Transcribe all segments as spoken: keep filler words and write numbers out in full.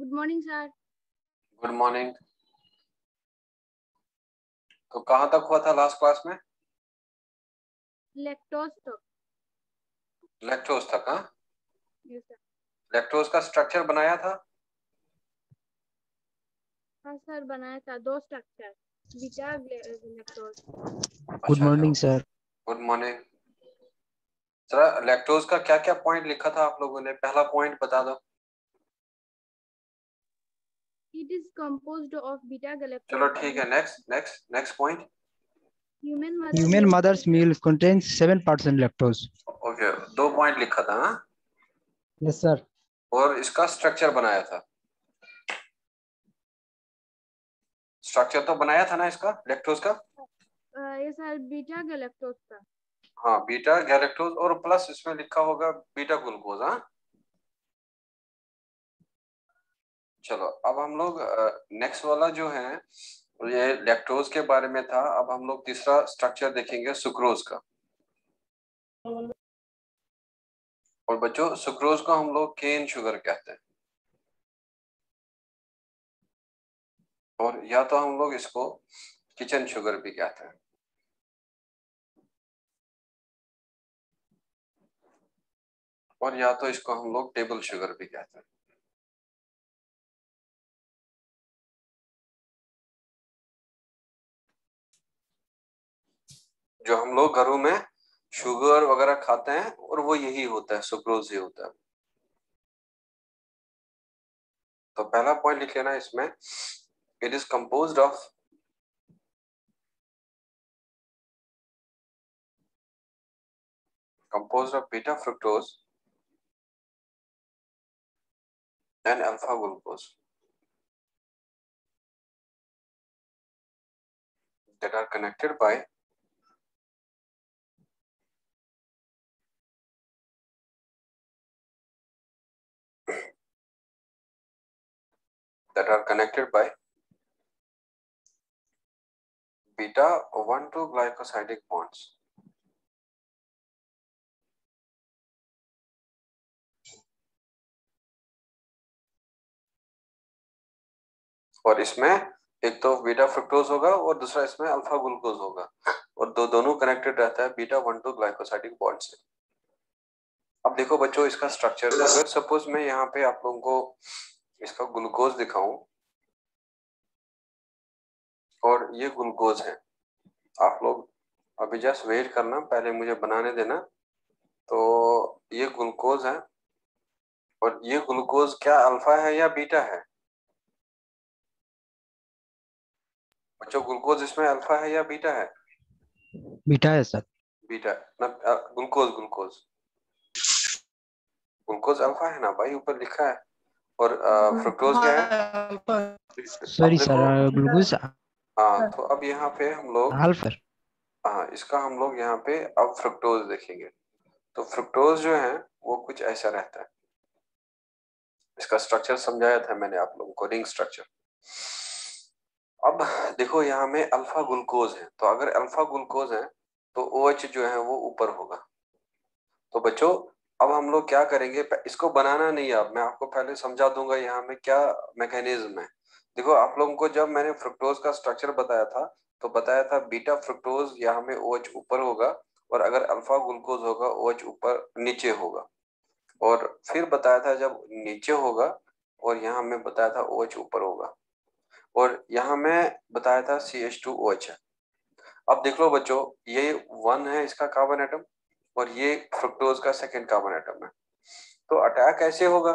Good morning sir. Good morning. तो कहाँ तक हुआ था लास्ट क्लास में? लैक्टोज तक। लैक्टोज तक। हाँ, यस सर। लैक्टोज का स्ट्रक्चर बनाया था। हाँ सर, बनाया था दो structure, beta lactose. Good morning sir. Good morning. जरा लैक्टोज का क्या क्या पॉइंट लिखा था आप लोगों ने? पहला पॉइंट बता दो। It is composed of beta galactose. चलो ठीक है, next next next point. Human mother Human mother's milk contains seven percent lactose. Okay, दो पॉइंट लिखा था। हाँ, Yes sir. और इसका स्ट्रक्चर बनाया था। स्ट्रक्चर तो बनाया था ना इसका, लैक्टोज का। ये सर बीटा गैलेक्टोज का। हाँ, बीटा गैलेक्टोज और प्लस इसमें लिखा होगा बीटा ग्लूकोज। हाँ, चलो अब हम लोग नेक्स्ट वाला जो है ये लैक्टोज के बारे में था। अब हम लोग तीसरा स्ट्रक्चर देखेंगे, सुक्रोज का। और बच्चों, सुक्रोज को हम लोग केन शुगर कहते हैं, और या तो हम लोग इसको किचन शुगर भी कहते हैं, और या तो इसको हम लोग टेबल शुगर भी कहते हैं। जो हम लोग घरों में शुगर वगैरह खाते हैं और वो यही होता है, सुक्रोज ही होता है। तो पहला पॉइंट लिख लेना इसमें, it is composed of composed of beta fructose and alpha glucose that are connected by that are connected by beta one two glycosidic bonds. और इसमें एक तो बीटा फ्रुक्टोज होगा और दूसरा इसमें अल्फा ग्लूकोज होगा, और दो दोनों कनेक्टेड रहता है beta one two glycosidic bond से। अब देखो बच्चों, इसका स्ट्रक्चर, अगर सपोज मैं यहाँ पे आप लोगों को इसका ग्लूकोज दिखाऊं और ये ग्लूकोज है, आप लोग अभी जस्ट वेट करना, पहले मुझे बनाने देना। तो ये ग्लूकोज है, और ये ग्लूकोज क्या अल्फा है या बीटा है? बच्चों, ग्लूकोज इसमें अल्फा है या बीटा है? बीटा है सर। बीटा ना, ग्लूकोज ग्लूकोज ग्लूकोज अल्फा है ना भाई, ऊपर लिखा है। और फ्रुक्टोज क्या है? Sorry sir, glucose. हाँ, तो अब यहाँ पे हम लोग, अल्फा। हाँ, इसका हम लोग यहाँ पे अब फ्रुक्टोज देखेंगे। तो फ्रुक्टोज जो है वो कुछ ऐसा रहता है। इसका स्ट्रक्चर समझाया था मैंने आप लोगों को, रिंग स्ट्रक्चर। अब देखो यहाँ में अल्फा ग्लूकोज है, तो अगर अल्फा ग्लूकोज है तो OH जो है वो ऊपर होगा। तो बच्चों, अब हम लोग क्या करेंगे, इसको बनाना नहीं है, अब मैं आपको पहले समझा दूंगा यहाँ में क्या मैकेनिज्म है। देखो, आप लोगों को जब मैंने फ्रुक्टोज का स्ट्रक्चर बताया था तो बताया था बीटा फ्रुक्टोज यहाँ में OH ऊपर होगा, और अगर अल्फा ग्लूकोज होगा OH ऊपर नीचे होगा। और फिर बताया था जब नीचे होगा, और यहाँ में बताया था OH ऊपर होगा, और यहाँ में बताया था C H two O H है। अब देख लो बच्चों, ये वन है इसका कार्बन एटम, और ये फ्रुक्टोज का सेकेंड कार्बन एटम है। तो अटैक ऐसे होगा,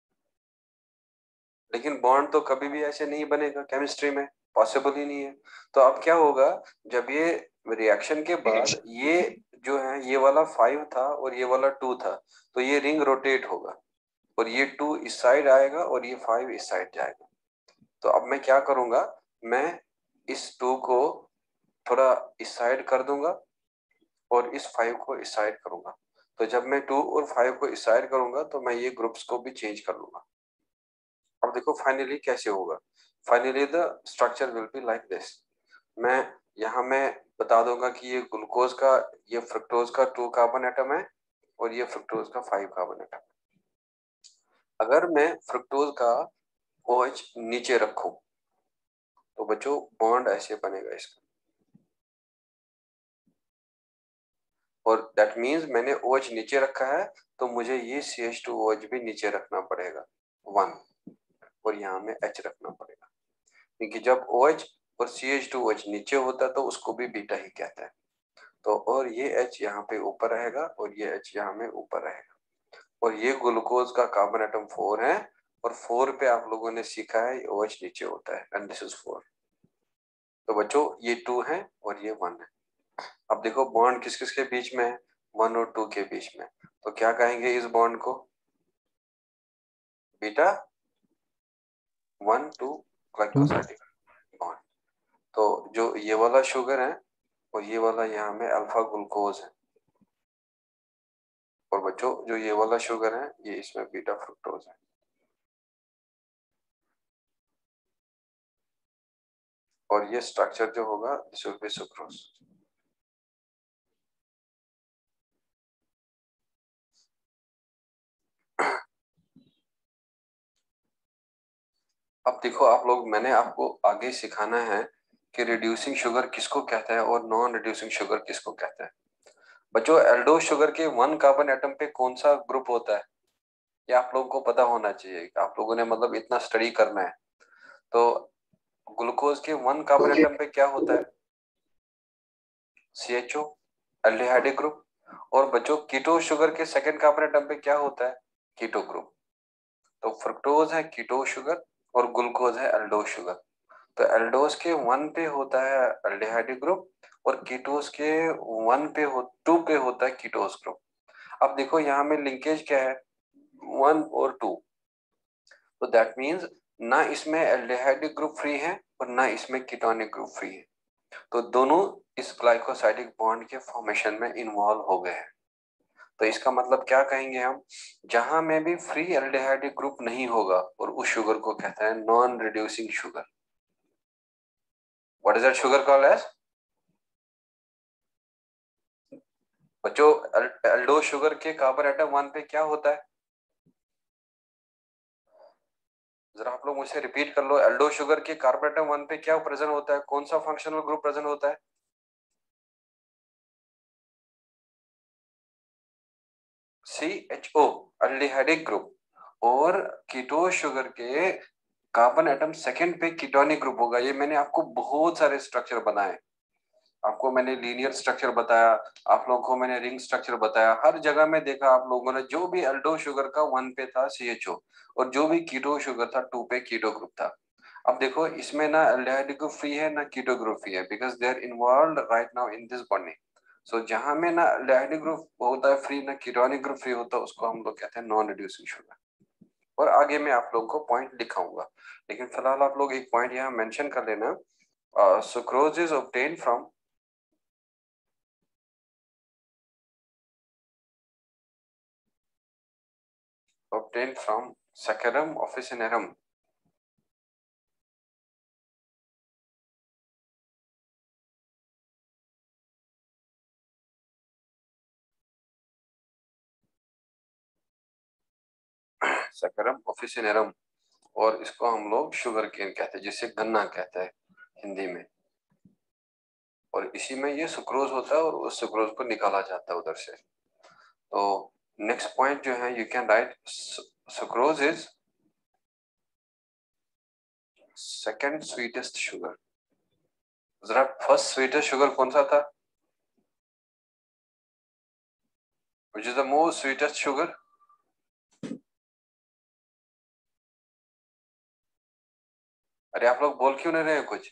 लेकिन बॉन्ड तो कभी भी ऐसे नहीं बनेगा, केमिस्ट्री में पॉसिबल ही नहीं है। तो अब क्या होगा, जब ये रिएक्शन के बाद ये जो है, ये वाला फाइव था और ये वाला टू था, तो ये रिंग रोटेट होगा, और ये टू इस साइड आएगा और ये फाइव इस साइड जाएगा। तो अब मैं क्या करूंगा, मैं इस टू को थोड़ा इस साइड कर दूंगा और इस फाइव को इस साइड करूंगा। तो जब मैं टू और फाइव को इस साइड करूंगा तो मैं ये ग्रुप्स को भी चेंज कर लूंगा। अब देखो फाइनली कैसे होगा, finally the structure will be like this. मैं यहाँ में बता दूंगा कि ये ग्लूकोज का, ये फ्रुक्टोज का टू कार्बन एटम है, और ये फ्रुक्टोज का फाइव कार्बन एटम है। अगर मैं फ्रुक्टोज का OH नीचे रखूं तो बच्चों बॉन्ड ऐसे बनेगा इसका, और दैट मीन्स मैंने OH नीचे रखा है तो मुझे ये C H two O H भी नीचे रखना पड़ेगा वन, और यहाँ में H रखना पड़ेगा, क्योंकि जब OH और C H two O H नीचे होता है तो उसको भी बीटा ही कहते हैं। तो और ये H यहाँ पे ऊपर रहेगा और ये H यहाँ में ऊपर रहेगा, और ये ग्लूकोज का कार्बन एटम फोर है, और फोर पे आप लोगों ने सीखा है OH नीचे होता है, एंड दिस इज फोर। तो बच्चों ये टू है और ये वन है। अब देखो बॉन्ड किस किस के बीच में है, वन और टू के बीच में, तो क्या कहेंगे इस बॉन्ड को, beta one two glycosidic bond. तो जो ये वाला शुगर है और ये वाला यहाँ में अल्फा ग्लूकोज है, और बच्चों जो ये वाला शुगर है ये इसमें बीटा फ्रुक्टोज है। और ये स्ट्रक्चर जो होगा दिस विल बी सुक्रोज। अब देखो आप लोग, मैंने आपको आगे सिखाना है कि रिड्यूसिंग शुगर किसको कहता है और नॉन रिड्यूसिंग शुगर किसको कहता है। बच्चों एल्डोज शुगर के वन कार्बन एटम पे कौन सा ग्रुप होता है ये आप लोगों को पता होना चाहिए, आप लोगों ने मतलब इतना स्टडी करना है। तो ग्लूकोज के वन कार्बन एटम पे क्या होता है, C H O aldehydic group, और बच्चों कीटो शुगर के सेकंड कार्बन एटम पे क्या होता है, कीटो ग्रुप। तो फ्रुक्टोज है कीटो शुगर और ग्लूकोज है एल्डोज शुगर। तो एल्डोज के वन पे होता है एल्डिहाइडिक ग्रुप, और कीटोज के वन पे हो टू पे होता है कीटोज ग्रुप। अब देखो यहाँ में लिंकेज क्या है, वन और टू, तो दैट मींस ना इसमें एल्डिहाइडिक ग्रुप फ्री है और ना इसमें कीटोनिक ग्रुप फ्री है, तो दोनों इस ग्लाइकोसाइडिक बॉन्ड के फॉर्मेशन में इन्वॉल्व हो गए हैं। तो इसका मतलब क्या कहेंगे हम, जहां में भी फ्री एल्डिहाइडिक ग्रुप नहीं होगा और उस शुगर को कहते हैं non reducing sugar. What is that sugar called as, बच्चों एल्डो शुगर के कार्बन एटम वन पे क्या होता है, जरा आप लोग मुझसे रिपीट कर लो, एल्डो शुगर के कार्बन एटम वन पे क्या प्रेजेंट होता है, कौन सा फंक्शनल ग्रुप प्रेजेंट होता है, C H O aldehydic group. और कीटो शुगर के कार्बन एटम सेकंड पे कीटोनिक ग्रुप होगा। ये मैंने आपको बहुत सारे स्ट्रक्चर बनाए, आपको मैंने लीनियर स्ट्रक्चर बताया, आप लोगों को मैंने रिंग स्ट्रक्चर बताया, हर जगह में देखा आप लोगों ने, जो भी एल्डो शुगर का वन पे था सी एच ओ, और जो भी कीटो शुगर था टू पे कीटो ग्रुप था। अब देखो इसमें ना एल्डिहाइड ग्रुप फ्री है ना कीटो ग्रुप फ्री है, because they are involved right now in this bonding. So जहां में ना एल्डिहाइड ग्रुप होता है फ्री ना कीटोनिक ग्रुप फ्री होता है, उसको हम लोग कहते हैं नॉन रिड्यूसिंग शुगर। और आगे मैं आप लोगों को पॉइंट दिखाऊंगा, लेकिन फिलहाल आप लोग एक पॉइंट यहाँ मेंशन कर लेना, sucrose is obtained from obtained from Saccharum officinarum. Saccharum officinarum, और इसको हम लोग शुगर केन कहते हैं, जिसे गन्ना कहते हैं हिंदी में, और इसी में ये सुक्रोज होता है और उस सुक्रोज को निकाला जाता है उधर से। तो नेक्स्ट पॉइंट जो है, you can write sucrose is second sweetest sugar. जरा फर्स्ट स्वीटेस्ट शुगर कौन सा था, which is the most sweetest sugar, अरे आप लोग बोल क्यों नहीं रहे कुछ,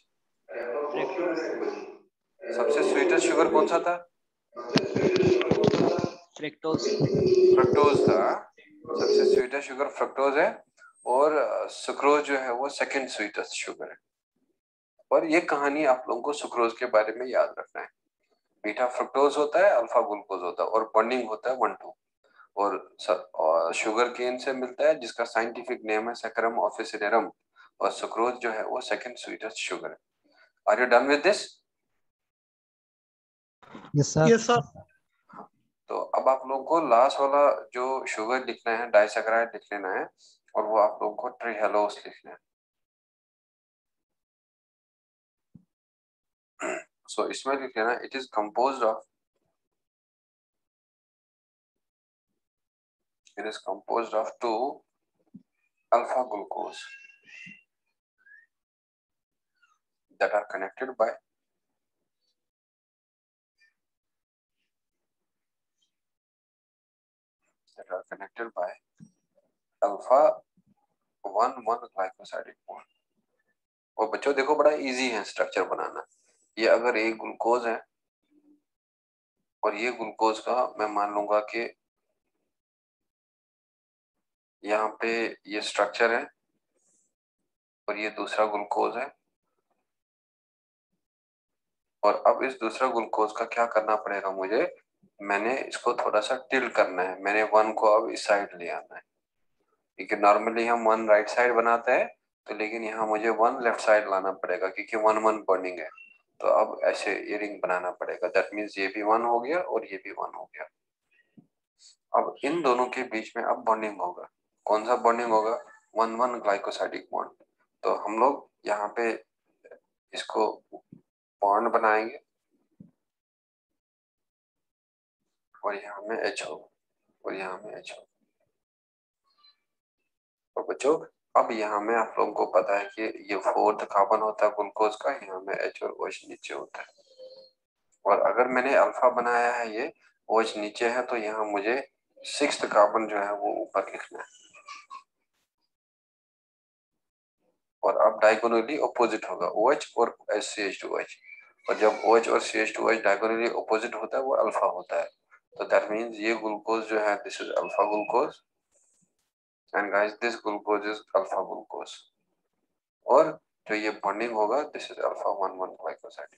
सबसे स्वीटेस्ट शुगर कौन सा था, फ्रक्टोज फ्रक्टोज था, सबसे स्वीटेस्ट शुगर फ्रक्टोज है, और सुक्रोज जो है वो सेकंड स्वीटेस्ट शुगर है। और ये कहानी आप लोगों को सुक्रोज के बारे में याद रखना है, बीटा फ्रक्टोज होता है, अल्फा ग्लूकोज होता है, और बॉन्डिंग होता है वन टू, और, और शुगर केन से मिलता है जिसका साइंटिफिक नेम है सैकरम ऑफिसिनेरम, और सुक्रोज जो है वो सेकंड स्वीटेस्ट शुगर है। Are you done with this? Yes sir. Yes sir. तो अब आप लोगों को लास्ट वाला जो शुगर लिखना है, डाइसैकराइड लिख लेना है, और वो आप लोगों को ट्रिहेलोस लिखना है। सो so, इसमें लिख लेना it is composed of it is composed of two alpha glucose that are connected by that are connected by alpha one one glycosidic bond। और बच्चों देखो बड़ा इजी है स्ट्रक्चर बनाना। ये अगर एक ग्लूकोज है और ये ग्लूकोज का मैं मान लूंगा कि यहाँ पे ये स्ट्रक्चर है और ये दूसरा ग्लूकोज है, और अब इस दूसरा ग्लूकोज का क्या करना पड़ेगा मुझे, मैंने इसको थोड़ा सा टिल्ट करना है, मैंने वन को अब इस साइड ले आना है। क्योंकि नॉर्मली हम वन राइट साइड बनाते हैं तो, लेकिन यहाँ मुझे वन लेफ्ट साइड लाना पड़ेगा क्योंकि वन वन बॉन्डिंग है। तो अब ऐसे ये रिंग बनाना पड़ेगा। दैट मीन्स ये भी वन हो गया और ये भी वन हो गया। अब इन दोनों के बीच में अब बॉन्डिंग होगा। कौन सा बॉन्डिंग होगा? One one glycosidic bond. तो हम लोग यहाँ पे इसको बॉन्ड बनाएंगे और यहाँ में H होगा और यहाँ में H होगा। और बच्चों अब यहाँ में आप लोगों को पता है कि ये फोर्थ कार्बन होता है ग्लूकोज का, यहाँ में H और OH नीचे होता है। और अगर मैंने अल्फा बनाया है, ये OH नीचे है, तो यहाँ मुझे सिक्स्थ कार्बन जो है वो ऊपर लिखना है। और अब डायगोनली ऑपोजिट होगा OH और सी एच टू एच। और जब OH और C H two H diagonally opposite होता है वो अल्फा होता है। तो दैट मीन्स ये ग्लूकोज जो है this is alpha glucose and guys this glucose is alpha glucose. और जो ये बॉन्डिंग होगा this is alpha one one glycoside.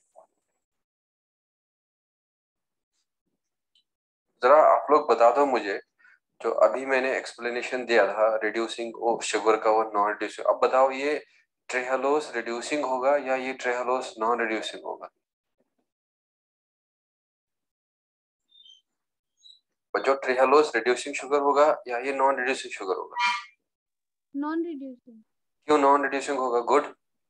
जरा आप लोग बता दो मुझे, जो अभी मैंने एक्सप्लेनेशन दिया था रिड्यूसिंग ऑफ शुगर का और नॉन रिड्यूसिंग, अब बताओ ये ट्रेहलोस रिड्यूसिंग होगा या ये ट्रेहलोस नॉन रिड्यूसिंग होगा? बच्चों ट्रेहलोस रिड्यूसिंग शुगर होगा या ये नॉन रिड्यूसिंग शुगर होगा? Non reducing. क्यों नॉन रिड्यूसिंग होगा? Good,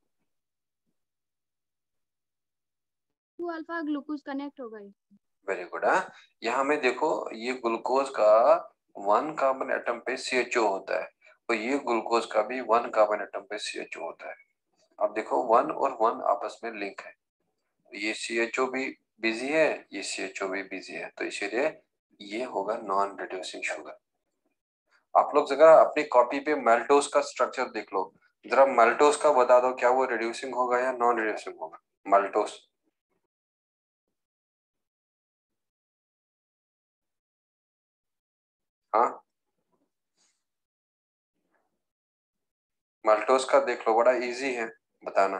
two alpha glucose connect होगा। Very good. हाँ, यहाँ में देखो ये ग्लूकोज का वन कार्बन एटम पे सी एच ओ होता है और ये ग्लूकोज का भी वन कार्बन एटम पे सी एच ओ होता है। अब देखो वन और वन आपस में लिंक है, ये सी एच ओ भी बिजी है, ये सी एच ओ भी बिजी है, तो इसीलिए ये होगा नॉन रिड्यूसिंग शुगर। आप लोग जरा अपनी कॉपी पे मेल्टोस का स्ट्रक्चर देख लो, जरा मेल्टोस का बता दो क्या वो रिड्यूसिंग होगा या नॉन रिड्यूसिंग होगा? मेल्टोस, हाँ मेल्टोस का देख लो, बड़ा इजी है बताना।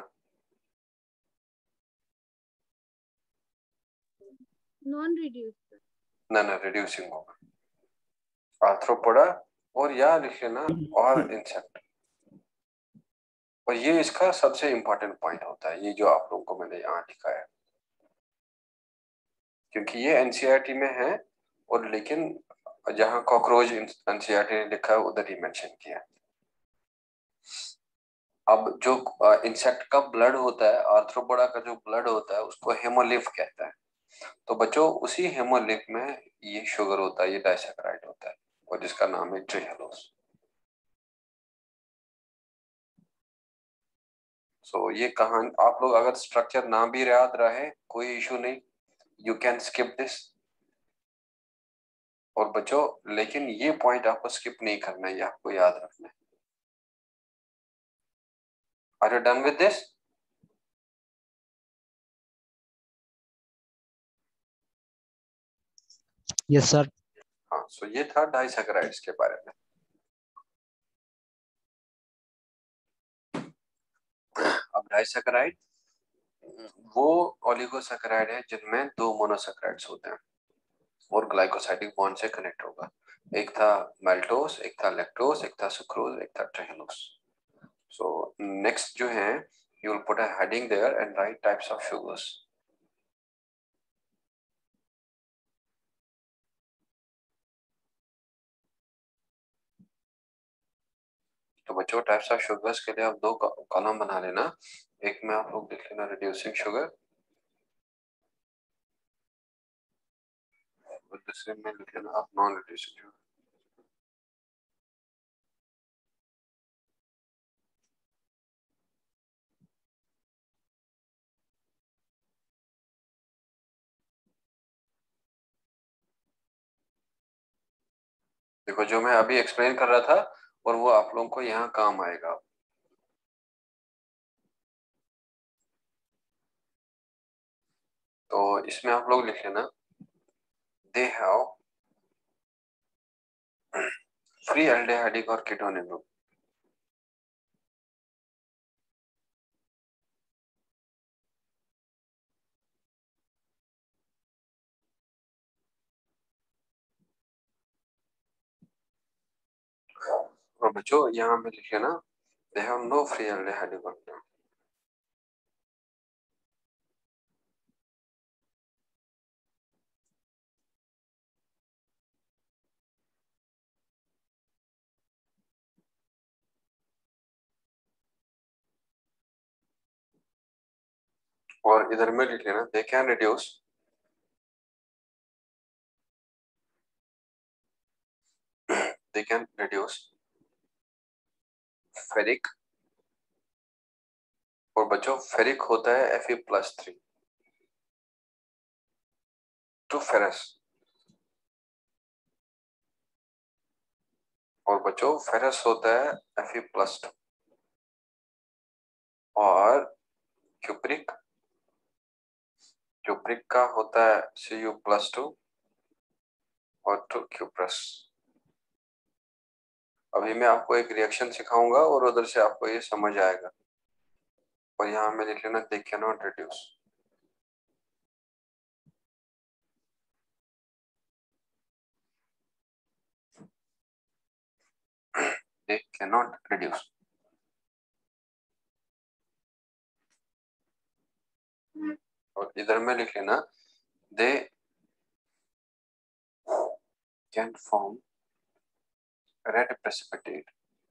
Non reduce. ना ना रिड्यूसिंग होगा। आर्थ्रोपोडा और या लिख लेना और इंसेक्ट। और ये इसका सबसे इंपॉर्टेंट पॉइंट होता है, ये जो आप लोगों को मैंने यहाँ लिखा है, क्योंकि ये एनसीईआरटी में है और लेकिन जहां कॉकरोच एनसीईआरटी ने लिखा है उधर ही मेंशन किया है। अब जो इंसेक्ट का ब्लड होता है, आर्थ्रोपोडा का जो ब्लड होता है उसको हेमोलिफ कहता है। तो बच्चों उसी हेमोलिफ में ये शुगर होता है, ये डाइसैकेराइड होता है और जिसका नाम है ट्रेहलोस। सो so, ये कहानी आप लोग अगर स्ट्रक्चर ना भी याद रहे कोई इशू नहीं, यू कैन स्किप दिस। और बच्चों लेकिन ये पॉइंट आपको स्किप नहीं करना है, ये आपको याद रखना है। Are you done with this? Yes sir. हाँ, सो ये था डाइसैकेराइड्स के बारे में। अब डाइसैकेराइड वो ओलिगोसैकेराइड है जिनमें दो मोनोसैकेराइड्स होते हैं और ग्लाइकोसाइडिक बॉन्ड से कनेक्ट होगा। एक था मेल्टोस, एक था लैक्टोस, एक था सुक्रोज, एक था ट्रेहलोस। सो नेक्स्ट जो है you will put a heading there and write types of sugars. तो बच्चों टाइप्स ऑफ शुगर्स के लिए आप दो कॉलम बना लेना, एक में आप लोग लिख लेना रिड्यूसिंग शुगर दूसरे में लिख लेना आप नॉन रिड्यूसिंग। देखो जो मैं अभी एक्सप्लेन कर रहा था और वो आप लोगों को यहाँ काम आएगा। तो इसमें आप लोग लिख लेना दे हैव फ्री एल्डिहाइडिक और कीटोनिक ग्रुप। और बच्चों यहाँ पे लिख लेना they have no free aldehydic और कीटोनिक। और इधर में लिख लेना they can reduce they can reduce ferric. और बच्चों फेरिक होता है F E plus three two ferrous. और बच्चों फेरस होता है एफ ई प्लस टू। और क्यूप्रिक क्यूप्रिक का होता है सी यू प्लस टू और टू क्यूप्रस। अभी मैं आपको एक रिएक्शन सिखाऊंगा और उधर से आपको ये समझ आएगा। और यहाँ में लिख लेना they can not reduce. They can not reduce. और इधर में लिख लेना they can form red precipitate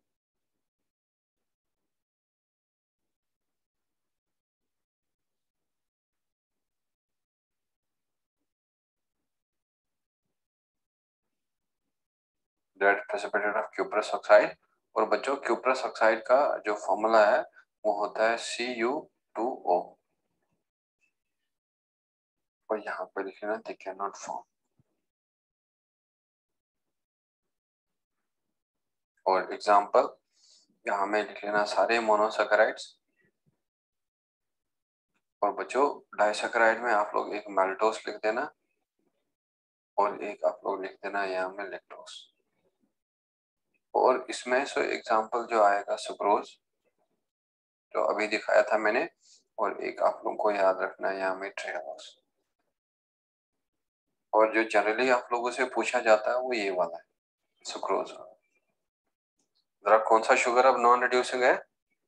red precipitate of cuprous oxide. और बच्चों क्यूप्रस ऑक्साइड का जो फॉर्मूला है वो होता है सी यू टू ओ। और यहाँ पे लिख लेना दे कैन नॉट फॉर्म। और एग्जांपल यहाँ में लिख लेना सारे मोनोसैकेराइड्स। और बच्चों डाइसैकेराइड में आप लोग एक माल्टोस लिख देना और एक आप लोग लिख देना यहाँ में लैक्टोस। और इसमें से एग्जांपल जो आएगा सुक्रोज जो अभी दिखाया था मैंने। और एक आप लोगों को याद रखना है यहाँ में ट्रेहालोस। और जो जनरली आप लोगों से पूछा जाता है वो ये वाला है सुक्रोज। जरा कौन सा शुगर अब नॉन रिड्यूसिंग है?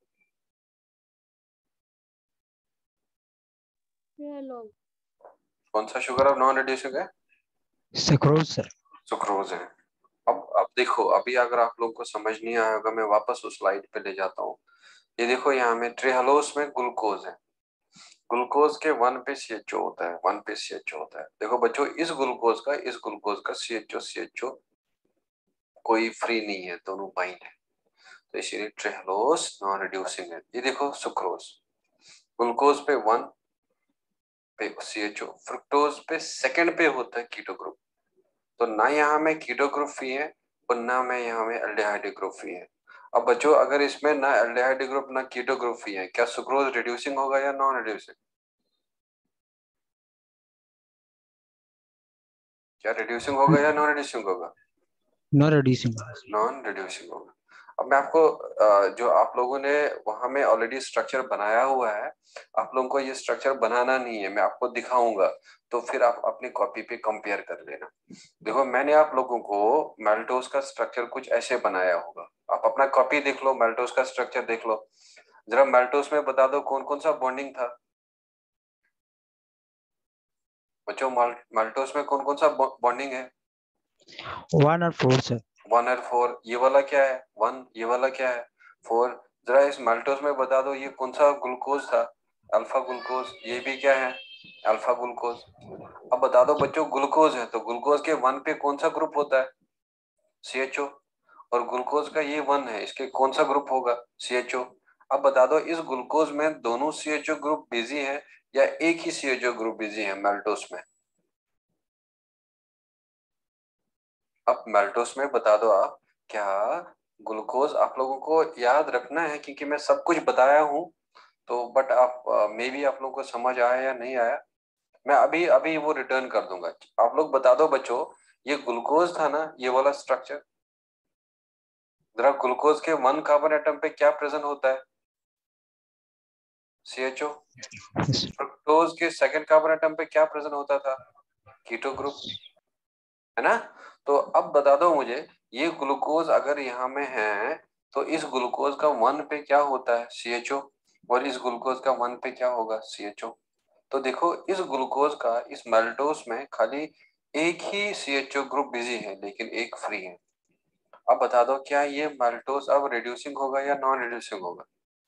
लोग कौन सा शुगर अब नॉन रिड्यूसिंग है? Sucrose sir. सुक्रोज है। अब अब देखो अभी अगर आप लोगों को समझ नहीं आया होगा मैं वापस उस स्लाइड पे ले जाता हूँ। ये देखो यहाँ में ट्रेहालोस में ग्लूकोज है। ग्लूकोज के वन पे सी एच ओ होता है वन पे सी एच ओ होता है। देखो बच्चों इस ग्लूकोज का इस ग्लूकोज का सी एच ओ सी एच ओ कोई फ्री नहीं है दोनों बाइंड है। तो इसीलिए ट्रेहालोस नॉन रिड्यूसिंग है। ये देखो सुक्रोज ग्लूकोज पे वन पे सी एच ओ फ्रुक्टोज पे सेकंड पे होता है कीटो ग्रुप। तो ना यहाँ में कीटो ग्रुप फ्री है और ना में यहाँ में एल्डिहाइड ग्रुप फ्री है। अब बच्चों अगर इसमें ना एल्डिहाइड ग्रुप ना कीटो ग्रुप फ्री है क्या सुक्रोज रिड्यूसिंग होगा या नॉन रिड्यूसिंग? क्या रिड्यूसिंग होगा या नॉन रिड्यूसिंग होगा? Non reducing. नॉन रिड्यूसिंग होगा। अब मैं आपको जो आप लोगों ने वहां में ऑलरेडी स्ट्रक्चर बनाया हुआ है आप लोगों को ये स्ट्रक्चर बनाना नहीं है मैं आपको दिखाऊंगा। तो फिर आप अपनी कॉपी पे कंपेयर कर लेना। देखो मैंने आप लोगों को माल्टोस का स्ट्रक्चर कुछ ऐसे बनाया होगा। आप अपना कॉपी देख लो माल्टोस का स्ट्रक्चर देख लो। जरा माल्टोस में बता दो कौन कौन सा बॉन्डिंग था बच्चों। माल्टोस में कौन कौन सा बॉन्डिंग है? वन और फोर सर। वन और फोर। ये वाला क्या है? वन। ये वाला क्या है? फोर। जरा इस माल्टोस में बता दो ये कौन सा ग्लूकोज था? Alpha glucose. ये भी क्या है? Alpha glucose. अब बता दो बच्चों, ग्लूकोज है तो ग्लूकोज के वन पे कौन सा ग्रुप होता है? C H O. और ग्लूकोज का ये वन है, इसके कौन सा ग्रुप होगा? C H O. अब बता दो इस ग्लूकोज में दोनों C H O group busy है या एक ही C H O group busy है मेल्टोस में? अब मेल्टोस में बता दो आप, क्या ग्लूकोज, आप लोगों को याद रखना है क्योंकि मैं सब कुछ बताया हूं, तो बट आप मे बी आप लोगों को समझ आया या नहीं आया, मैं अभी अभी वो रिटर्न कर दूंगा। आप लोग बता दो बच्चों, ये ग्लूकोज था ना, ये वाला स्ट्रक्चर, जरा ग्लूकोज के वन कार्बन एटम पे क्या प्रेजेंट होता है? C H O. Yes, sir. Fructose के सेकंड कार्बन एटम पे क्या प्रेजेंट होता था? कीटो ग्रुप, है ना? तो अब बता दो मुझे, ये ग्लूकोज अगर यहाँ में है तो इस ग्लूकोज का वन पे क्या होता है? C H O. और इस ग्लूकोज का वन पे क्या होगा? C H O. तो देखो इस ग्लूकोज का इस मेल्टोस में खाली एक ही C H O group busy है लेकिन एक फ्री है। अब बता दो क्या ये मेल्टोस अब रिड्यूसिंग होगा या नॉन रिड्यूसिंग होगा?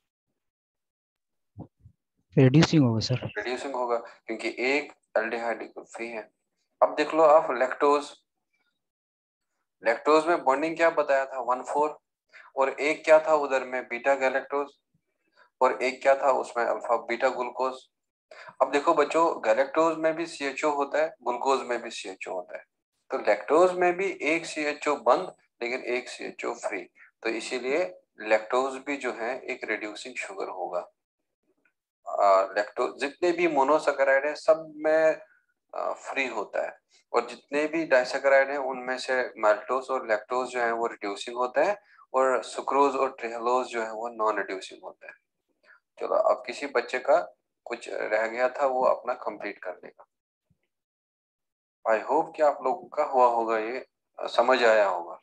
Reducing होगा सर। रिड्यूसिंग होगा क्योंकि एक एल्डिहाइड ग्रुप फ्री है। अब देख लो आप लैक्टोज, लैक्टोज में बॉन्डिंग क्या बताया था? One four. और एक क्या था उधर में? Beta galactose. और एक क्या था उसमें? Alpha beta glucose. अब देखो बच्चों, गैलेक्टोज में भी सी एच ओ होता है, ग्लूकोज में भी सी एच ओ होता है, तो लैक्टोज में भी एक सी एच ओ बंद लेकिन एक सी एच ओ फ्री, तो इसीलिए लैक्टोज भी जो है एक रिड्यूसिंग शुगर होगा। लैक्टोज जितने भी मोनोसैकेराइड है सब में फ्री होता है, और जितने भी डाइसैकेराइड है उनमें से माल्टोज और लैक्टोज जो है वो रिड्यूसिंग होता है, और सुक्रोज और ट्रिहलोज जो है वो नॉन रिड्यूसिंग होता है। चलो अब किसी बच्चे का कुछ रह गया था वो अपना कंप्लीट कर लेगा। आई होप कि आप लोगों का हुआ होगा, ये समझ आया होगा।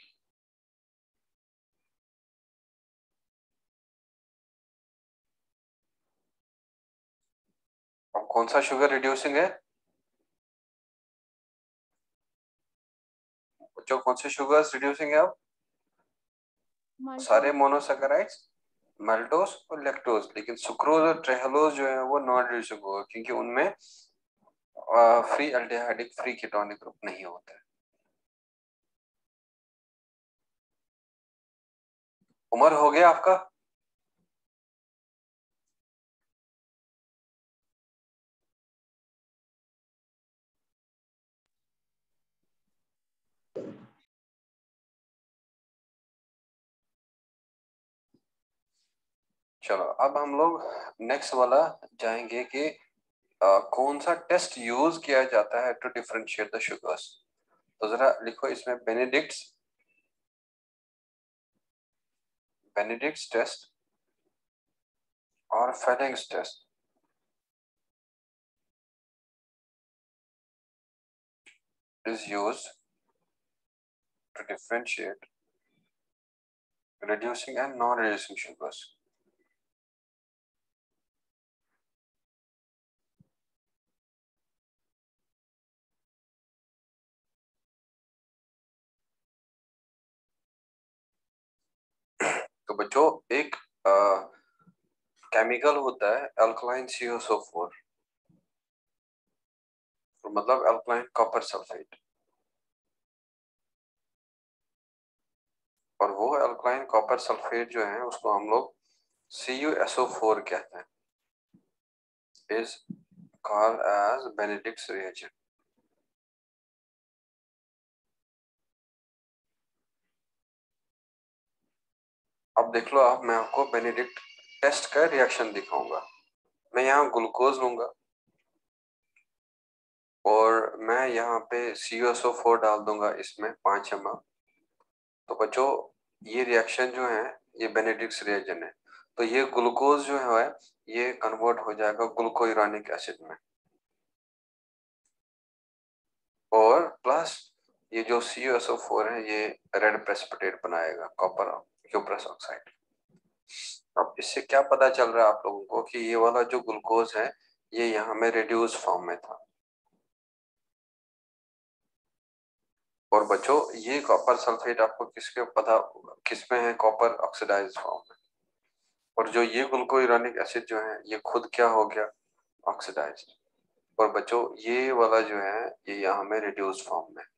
अब कौन सा शुगर रिड्यूसिंग है बच्चों? कौन से शुगर्स रिड्यूसिंग है? अब सारे मोनोसैकेराइड्स, माल्टोज और लैक्टोज, लेकिन सुक्रोज और ट्रेहलोज जो है वो नॉन रिड्यूसिंग होगा क्योंकि उनमें free aldehydic free ketonic group नहीं होता है। उम्र हो गया आपका? चलो अब हम लोग नेक्स्ट वाला जाएंगे कि uh, कौन सा टेस्ट यूज किया जाता है टू डिफरेंशिएट द शुगर्स। तो जरा लिखो इसमें बेनेडिक्ट्स बेनेडिक्ट्स टेस्ट और Fehling's test is used to differentiate reducing and non-reducing sugars. तो बच्चों एक केमिकल होता है alkaline C O S O four, तो मतलब अल्कलाइन कॉपर सल्फेट, और वो अल्कलाइन कॉपर सल्फेट जो है उसको हम लोग C U S O four कहते हैं, is called as Benedict's reagent. अब देख लो आप, मैं आपको बेनेडिक्ट टेस्ट का रिएक्शन दिखाऊंगा। मैं यहाँ ग्लूकोज लूंगा और मैं यहाँ पे C U S O four डाल दूंगा इसमें पांच एम एल। तो बच्चों ये रिएक्शन जो है ये बेनेडिक्ट्स रिएजेंट है, तो ये ग्लूकोज जो है ये कन्वर्ट हो जाएगा ग्लूकोयूरानिक एसिड में, और प्लस ये जो C U S O four है ये रेड प्रेसिपिटेट बनाएगा, कॉपर क्यूप्रस ऑक्साइड। अब इससे क्या पता चल रहा है आप लोगों को कि ये वाला जो ग्लूकोज है ये यहाँ में रिड्यूस फॉर्म में था, और बच्चों ये कॉपर सल्फेट आपको किसके पता किसमें है? कॉपर ऑक्सीडाइज्ड फॉर्म में। और जो ये ग्लूकोयूरानिक एसिड जो है ये खुद क्या हो गया? ऑक्सीडाइज्ड। और बच्चों ये वाला जो है ये यहाँ में रिड्यूस फॉर्म में,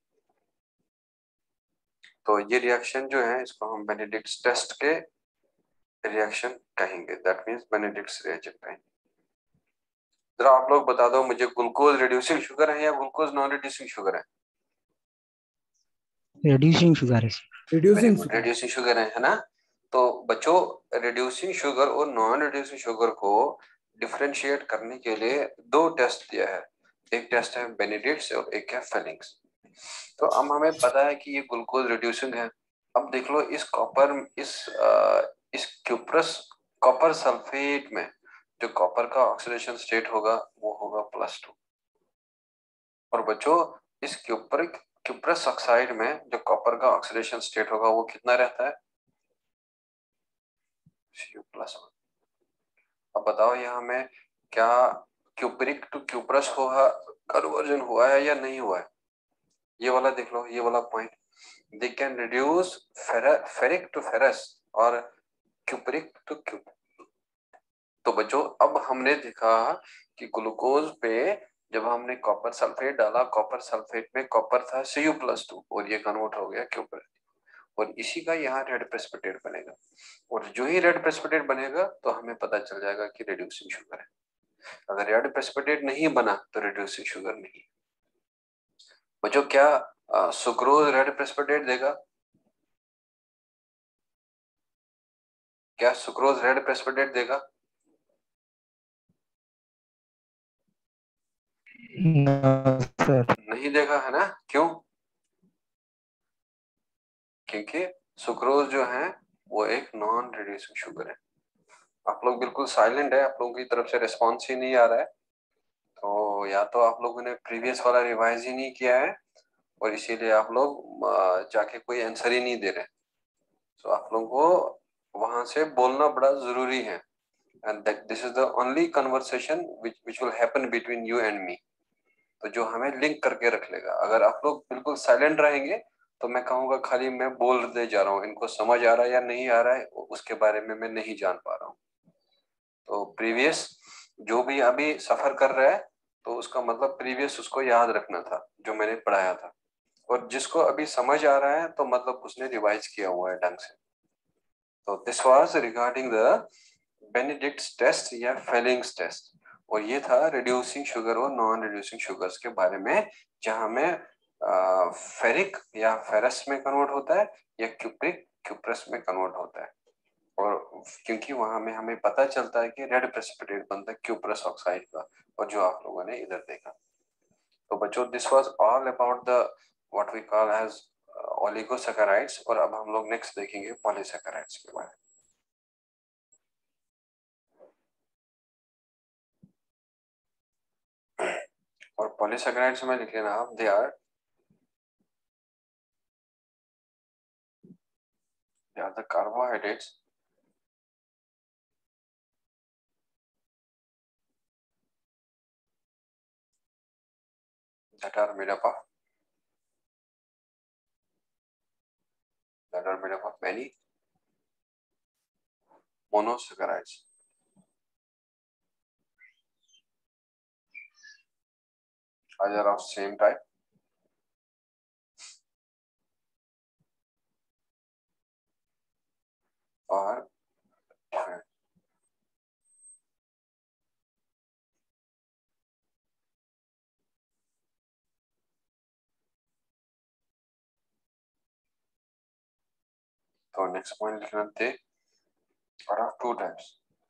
तो ये रिएक्शन जो है इसको हम बेनेडिक्ट्स टेस्ट के रिएक्शन कहेंगे, दैट मींस बेनेडिक्ट्स रिएक्शन कहेंगे। जरा आप लोग बता दो मुझे, ग्लूकोज रिड्यूसिंग शुगर है या ग्लूकोज नॉन रिड्यूसिंग शुगर है? रिड्यूसिंग शुगर है। रिड्यूसिंग रिड्यूसिंग शुगर है, है ना? तो बच्चों रिड्यूसिंग शुगर और नॉन रिड्यूसिंग शुगर को डिफरेंशिएट करने के लिए दो टेस्ट दिया है, एक टेस्ट है बेनेडिक्ट्स और एक है फेलिंग्स। तो अब हमें पता है कि ये ग्लूकोज रिड्यूसिंग है। अब देख लो इस कॉपर इस आ, इस क्यूप्रस कॉपर सल्फेट में जो कॉपर का ऑक्सीडेशन स्टेट होगा वो होगा प्लस टू। और बच्चों इस क्यूपरिक क्यूप्रस ऑक्साइड में जो कॉपर का ऑक्सीडेशन स्टेट होगा वो कितना रहता है? Cu plus one. अब बताओ यहाँ में क्या क्यूपरिक टू क्यूप्रस हुआ कन्वर्जन हुआ है या नहीं हुआ है? ये वाला देख लो, ये वाला point, they can reduce ferric to ferrous और क्यूपरिक टू क्यूप। तो बच्चों अब हमने देखा कि ग्लूकोज पे जब हमने कॉपर सल्फेट डाला, कॉपर सल्फेट में कॉपर था Cu प्लस टू और ये कन्वर्ट हो गया क्यूपर, और इसी का यहाँ रेड प्रेसिपिटेट बनेगा। और जो ही रेड प्रेसिपिटेट बनेगा तो हमें पता चल जाएगा कि रिड्यूसिंग शुगर है। अगर रेड प्रेसिपिटेट नहीं बना तो रिड्यूसिंग शुगर नहीं। बच्चों क्या सुक्रोज रेड प्रेसिपिटेट देगा? क्या सुक्रोज रेड प्रेसिपिटेट देगा? सर नहीं देगा, है ना? क्यों? क्योंकि सुक्रोज जो है वो एक नॉन रिड्यूसिंग शुगर है। आप लोग बिल्कुल साइलेंट है, आप लोगों की तरफ से रिस्पॉन्स ही नहीं आ रहा है, तो या तो आप लोगों ने प्रीवियस वाला रिवाइज ही नहीं किया है और इसीलिए आप लोग जाके कोई आंसर ही नहीं दे रहे। तो आप लोगों को वहां से बोलना बड़ा जरूरी है, and that this is the only conversation which which will happen between you and me, तो जो हमें लिंक करके रख लेगा। अगर आप लोग बिल्कुल साइलेंट रहेंगे तो मैं कहूँगा खाली मैं बोल दे जा रहा हूँ, इनको समझ आ रहा है या नहीं आ रहा है उसके बारे में मैं नहीं जान पा रहा हूँ। तो प्रीवियस जो भी अभी सफर कर रहा है तो उसका मतलब प्रीवियस उसको याद रखना था जो मैंने पढ़ाया था, और जिसको अभी समझ आ रहा है तो मतलब उसने रिवाइज किया हुआ है ढंग से। तो this was regarding the Benedict's test या फेलिंग्स टेस्ट, और ये था रिड्यूसिंग शुगर और नॉन रिड्यूसिंग शुगर्स के बारे में, जहां में फेरिक या फेरस में कन्वर्ट होता है या क्यूप्रिक क्यूप्रस में कन्वर्ट होता है। और क्योंकि वहां में हमें पता चलता है कि रेड प्रेसिपिटेट बनता है क्यूप्रस ऑक्साइड का, और जो आप लोगों ने इधर देखा। तो बच्चों this was all about the what we call as oligosaccharides, और अब हम लोग नेक्स्ट देखेंगे पॉलीसैकेराइड्स के बारे में। और पॉलीसैकेराइड्स में लिख लेना आप, they are they are the carbohydrates that are made up of that are made up of many monosaccharides. Either of same type or different. So next point लिखना, they are of two types.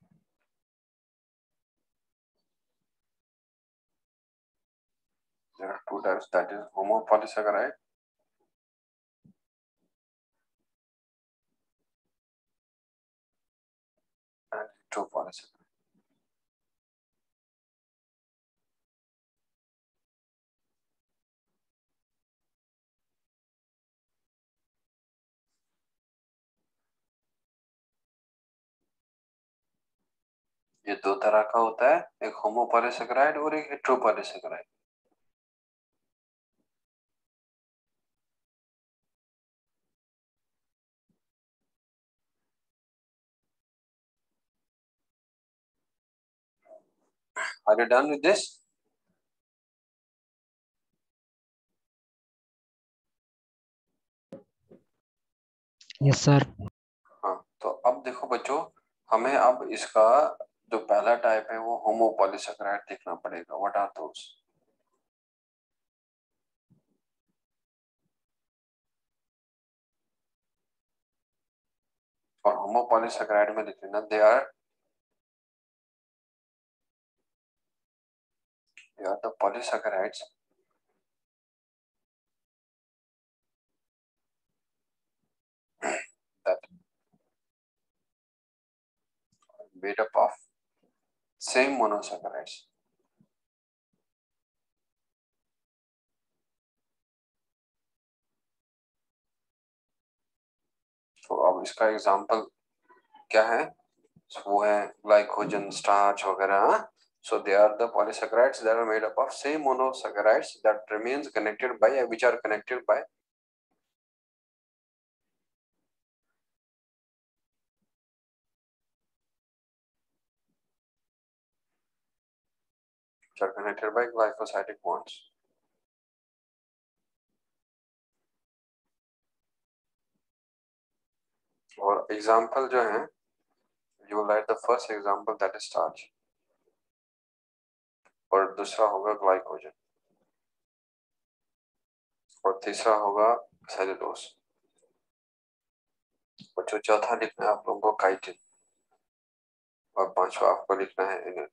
There are two types, that is homopolysaccharide and heteropolysaccharide. ये दो तरह का होता है, एक homopolysaccharide और एक heteropolysaccharide. Are you done with this? Yes sir. हाँ, तो अब देखो बच्चों, हमें अब इसका जो पहला टाइप है वो होमोपॉलीसेकेराइड देखना पड़ेगा। What are those? और होमोपॉलीसेकेराइड में लिख लेना they are they are the polysaccharides that are made up of same monosaccharides. तो अब इसका एग्जांपल क्या है? वो है ग्लाइकोजन, स्टार्च वगैरह। So they are the polysaccharides that are made up of same monosaccharides that remains connected by which are connected by which are connected by glycosidic bonds. और example जो है, you write the first example that is starch और दूसरा होगा glycogen और तीसरा होगा cellulose और जो चौथा लिखना है आप लोगों को काइटिन और पांचवा आपको लिखना है एनिल।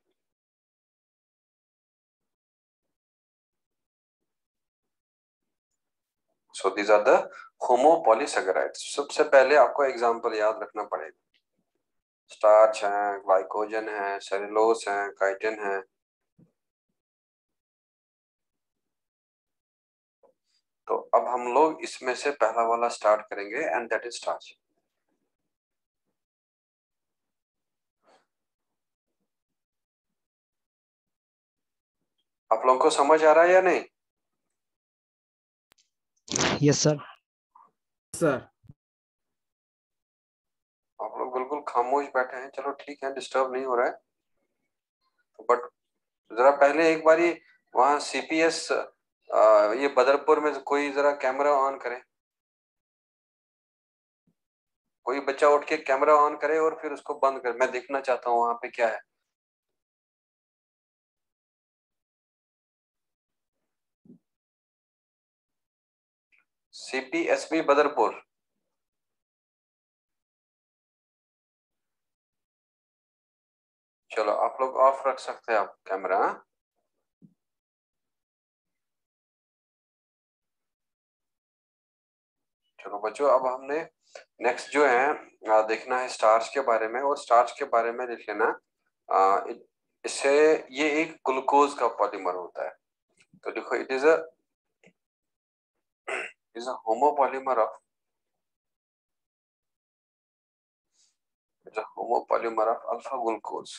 So these are the homopolysaccharides. सबसे पहले आपको एग्जांपल याद रखना पड़ेगा। स्टार्च है, ग्लाइकोजन है, सेलुलोज है, काइटिन है। तो अब हम लोग इसमें से पहला वाला स्टार्ट करेंगे एंड दैट इज स्टार्च। आप लोगों को समझ आ रहा है या नहीं? Yes sir. सर आप लोग बिल्कुल खामोश बैठे हैं। चलो ठीक है, डिस्टर्ब नहीं हो रहा है। बट जरा पहले एक बारी वहां सीपीएस ये बदरपुर में कोई जरा कैमरा ऑन करे। कोई बच्चा उठ के कैमरा ऑन करे और फिर उसको बंद करे। मैं देखना चाहता हूँ वहां पे क्या है। सीपीएसबी बदरपुर। चलो आप लोग ऑफ रख सकते हैं आप कैमरा। चलो बच्चों, अब हमने नेक्स्ट जो है आ, देखना है स्टार्च के बारे में। और स्टार्च के बारे में लिख लेना आ, इ- इससे ये एक ग्लूकोज का पॉलीमर होता है। तो देखो, it is a is a homopolymer of it's a homopolymer of alpha glucose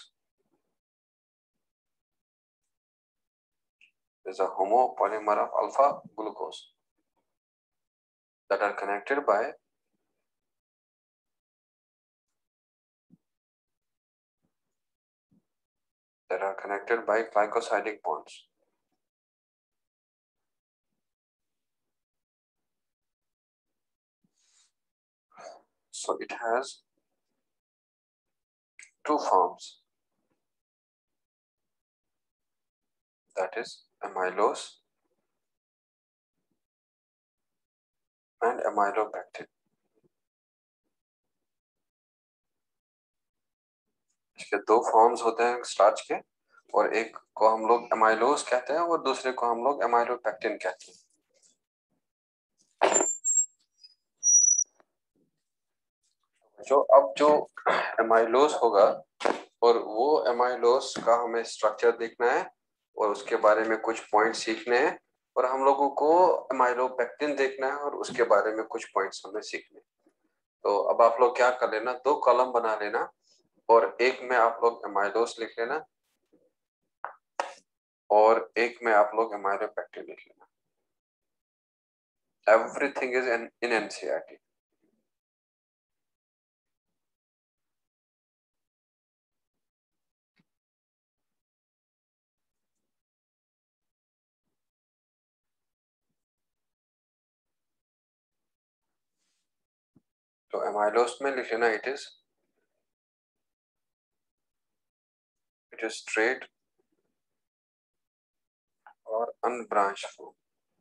is a homopolymer of alpha glucose that are connected by that are connected by glycosidic bonds. So it has two forms, that is amylose and amylopectin. इसके दो forms होते हैं starch के, और एक को हम लोग एमाइलोज कहते हैं और दूसरे को हम लोग एमाइलोपेक्टिन कहते हैं। जो अब जो एमाइलोज होगा, और वो एमाइलोज का हमें स्ट्रक्चर देखना है और उसके बारे में कुछ पॉइंट सीखने हैं। और हम लोगों को एमाइलोपेक्टिन देखना है और उसके बारे में कुछ पॉइंट्स हमें सीखने हैं। तो अब आप लोग क्या कर लेना, दो कॉलम बना लेना और एक में आप लोग एमाइलोज लिख लेना और एक में आप लोग एमाइलोपेक्टिन लिख लेना। Everything is in in NCERT. तो एमाइलोज में लिख लेना it is it is straight और unbranch form.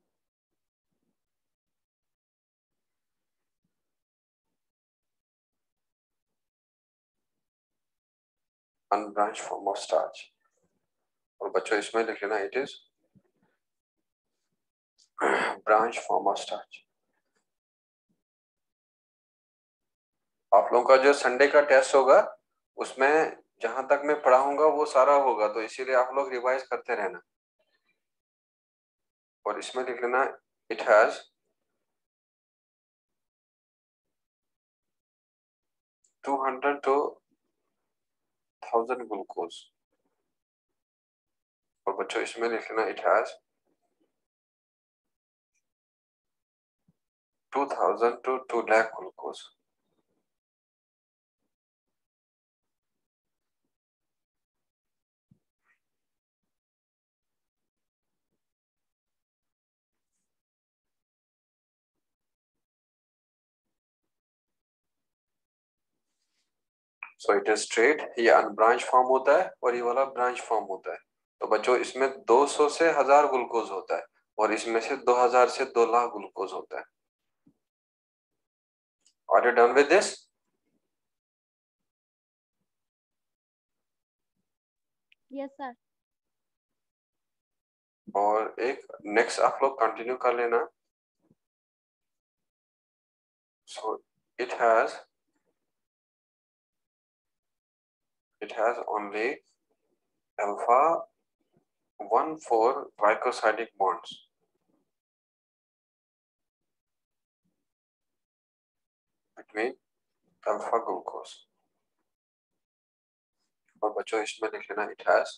Unbranch form of starch. और बच्चों इसमें लिख लेना it is branch form of starch. आप लोगों का जो संडे का टेस्ट होगा उसमें जहां तक मैं पढ़ाऊंगा वो सारा होगा, तो इसीलिए आप लोग रिवाइज करते रहना। और इसमें लिख लेना it has two hundred to thousand glucose. और बच्चों इसमें लिख लेना it has two thousand to two lakh glucose. So it is straight, ये अनब्रांच फॉर्म होता है और ये वाला ब्रांच फॉर्म होता है। तो बच्चों इसमें दो सौ से हजार ग्लूकोज होता है और इसमें से दो हज़ार से दो लाख ग्लूकोज होता है। Are you done with this? Yes sir. और एक नेक्स्ट आप लोग कंटिन्यू कर लेना। So it has it has only alpha one four glycosidic bonds between alpha glucose। और बच्चों इसमें लिख लेना इट हैज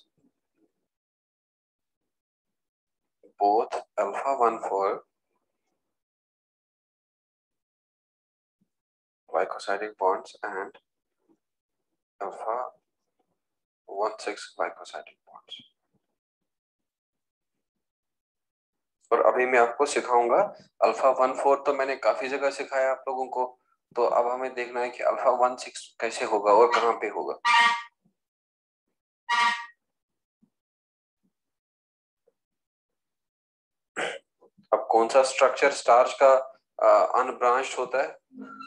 both alpha one four glycosidic bonds and alpha one six glycosidic bonds। और अभी मैं आपको सिखाऊंगा अल्फा वन फोर, तो मैंने काफी जगह सिखाया आप लोगों को, तो अब हमें देखना है कि अल्फा वन सिक्स कैसे होगा और कहां पे होगा। अब कौन सा स्ट्रक्चर स्टार्च का अनब्रांच्ड होता है?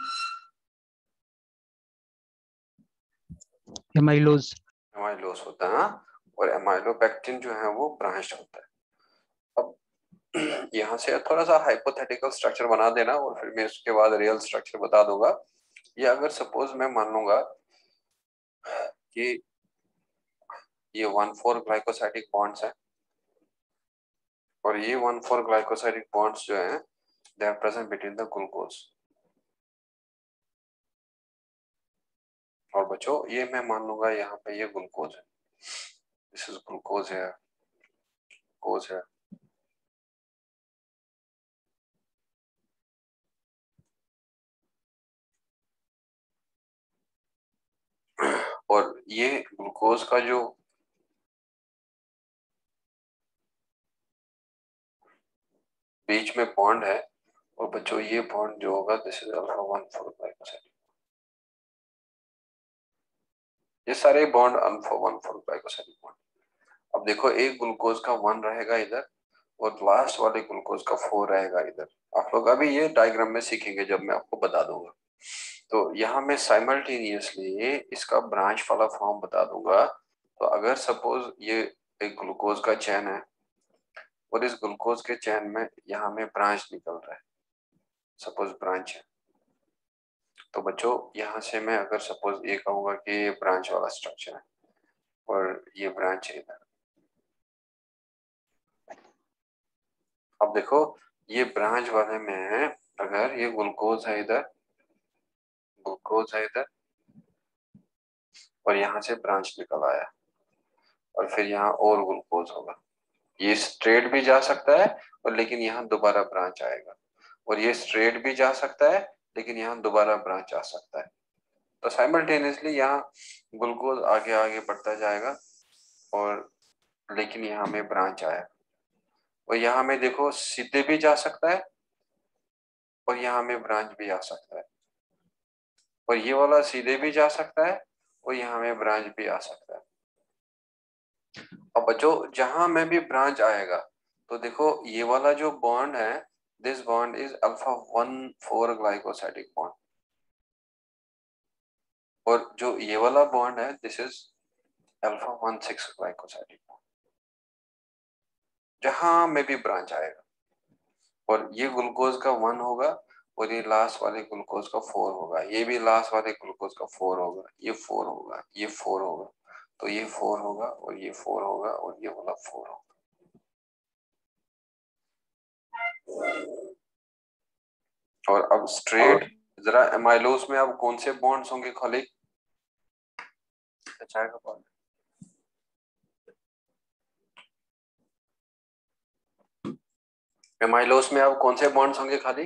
एमाइलोज। एमाइलोज होता है, और एमाइलोपेक्टिन जो है वो ब्रांच्ड होता है। अब यहाँ से थोड़ा सा हाइपोथेटिकल स्ट्रक्चर बना देना और फिर मैं उसके बाद रियल स्ट्रक्चर बता दूंगा। ये अगर सपोज मैं मान लूंगा कि ये वन फोर ग्लाइकोसाइडिक बॉन्ड्स है और ये वन फोर ग्लाइकोसाइडिक बॉन्ड्स जो हैं they are present between the glucose. और बच्चों ये मैं मान लूंगा यहाँ पे ये ग्लूकोज है, दिस इज ग्लूकोज है, ग्लूकोज है। और ये ग्लूकोज का जो बीच में बॉन्ड है, और बच्चों ये बॉन्ड जो होगा this is alpha one four glycoside. ये सारे bond alpha one four glycoside bond. अब देखो एक ग्लूकोज का वन रहेगा इधर और लास्ट वाले ग्लूकोज का फोर रहेगा इधर। आप लोग अभी ये डायग्राम में सीखेंगे जब मैं आपको बता दूंगा। तो यहाँ मैं साइमल्टेनियसली इसका ब्रांच वाला फॉर्म बता दूंगा। तो अगर सपोज ये एक ग्लूकोज का चेन है और इस ग्लूकोज के चेन में यहाँ में ब्रांच निकल रहा है, सपोज ब्रांच है, तो बच्चों यहाँ से मैं अगर सपोज ये कहूंगा कि ये ब्रांच वाला स्ट्रक्चर है और ये ब्रांच है इधर। अब देखो ये ब्रांच वाले में अगर ये ग्लूकोज है इधर, ग्लूकोज है इधर और यहाँ से ब्रांच निकल आया और फिर यहाँ और ग्लूकोज होगा, ये स्ट्रेट भी जा सकता है और लेकिन यहाँ दोबारा ब्रांच आएगा, और ये स्ट्रेट भी जा सकता है लेकिन यहाँ दोबारा ब्रांच आ सकता है। तो साइमल्टेनियसली यहाँ ग्लूकोज आगे आगे बढ़ता जाएगा और लेकिन यहाँ में ब्रांच आया, और यहाँ में देखो सीधे भी जा सकता है और यहाँ में ब्रांच भी आ सकता है। और ये वाला सीधे भी जा सकता है और यहाँ में ब्रांच भी आ सकता है। अब बच्चों जहां में भी ब्रांच आएगा तो देखो ये वाला जो बॉन्ड है, this bond is alpha one four glycosidic bond, और जो ये वाला बॉन्ड है this is alpha one six glycosidic bond, जहां में भी ब्रांच आएगा। और ये ग्लूकोज का वन होगा और ये लास्ट वाले ग्लूकोज का फोर होगा, ये भी लास्ट वाले ग्लूकोज का फोर होगा, ये फोर होगा, ये फोर होगा, तो ये फोर होगा और ये फोर होगा और ये वाला फोर होगा। और अब स्ट्रेट जरा एमाइलोज में अब कौन से बॉन्ड्स होंगे खाली? अच्छा का बॉन्ड एमाइलोज में अब कौन से बॉन्ड्स होंगे खाली?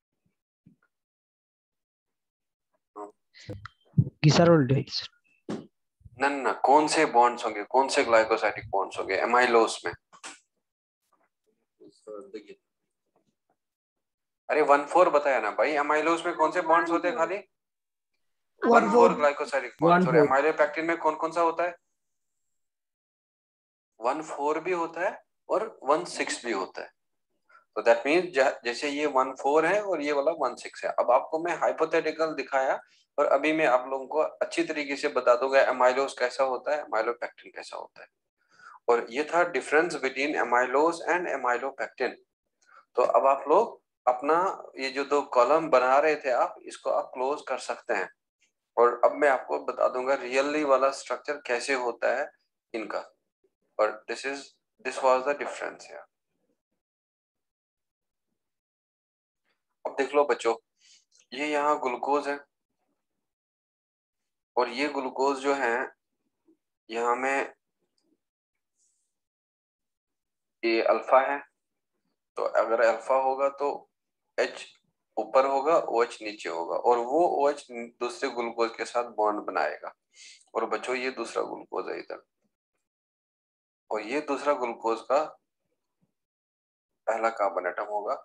ग्लिसरॉल्डेज। ना ना, कौन से बॉन्ड्स होंगे, कौन से ग्लाइकोसाइडिक बॉन्ड्स होंगे एमाइलोज में? अरे वन फोर बताया ना भाई, एमाइलोज में कौन से बॉन्ड्स होते हैं खाली? One four glycosidic bonds. और एमाइलोपेक्टिन में कौन कौन सा होता है? वन फोर भी होता है और वन सिक्स भी होता है। तो दैट मीन्स जैसे ये वन फोर है और ये वाला वन सिक्स है। अब आपको मैं हाइपोथेटिकल दिखाया और अभी मैं आप लोगों को अच्छी तरीके से बता दूंगा एमाइलोज कैसा होता है, एमाइलोपेक्टिन कैसा होता है। और ये था difference between amylose and amylopectin. तो अब आप लोग अपना ये जो दो कॉलम बना रहे थे आप, इसको आप क्लोज कर सकते हैं। और अब मैं आपको बता दूंगा रियली वाला स्ट्रक्चर कैसे होता है इनका। और this is this was the difference यार। अब देख लो बच्चों, ये यहाँ ग्लूकोज है और ये ग्लूकोज जो है यहाँ में ये अल्फा है। तो अगर अल्फा होगा तो H ऊपर होगा, OH नीचे होगा, और वो OH दूसरे ग्लूकोज के साथ बॉन्ड बनाएगा। और बच्चों ये दूसरा ग्लूकोज है इधर, और ये दूसरा ग्लूकोज का पहला कार्बन एटम होगा।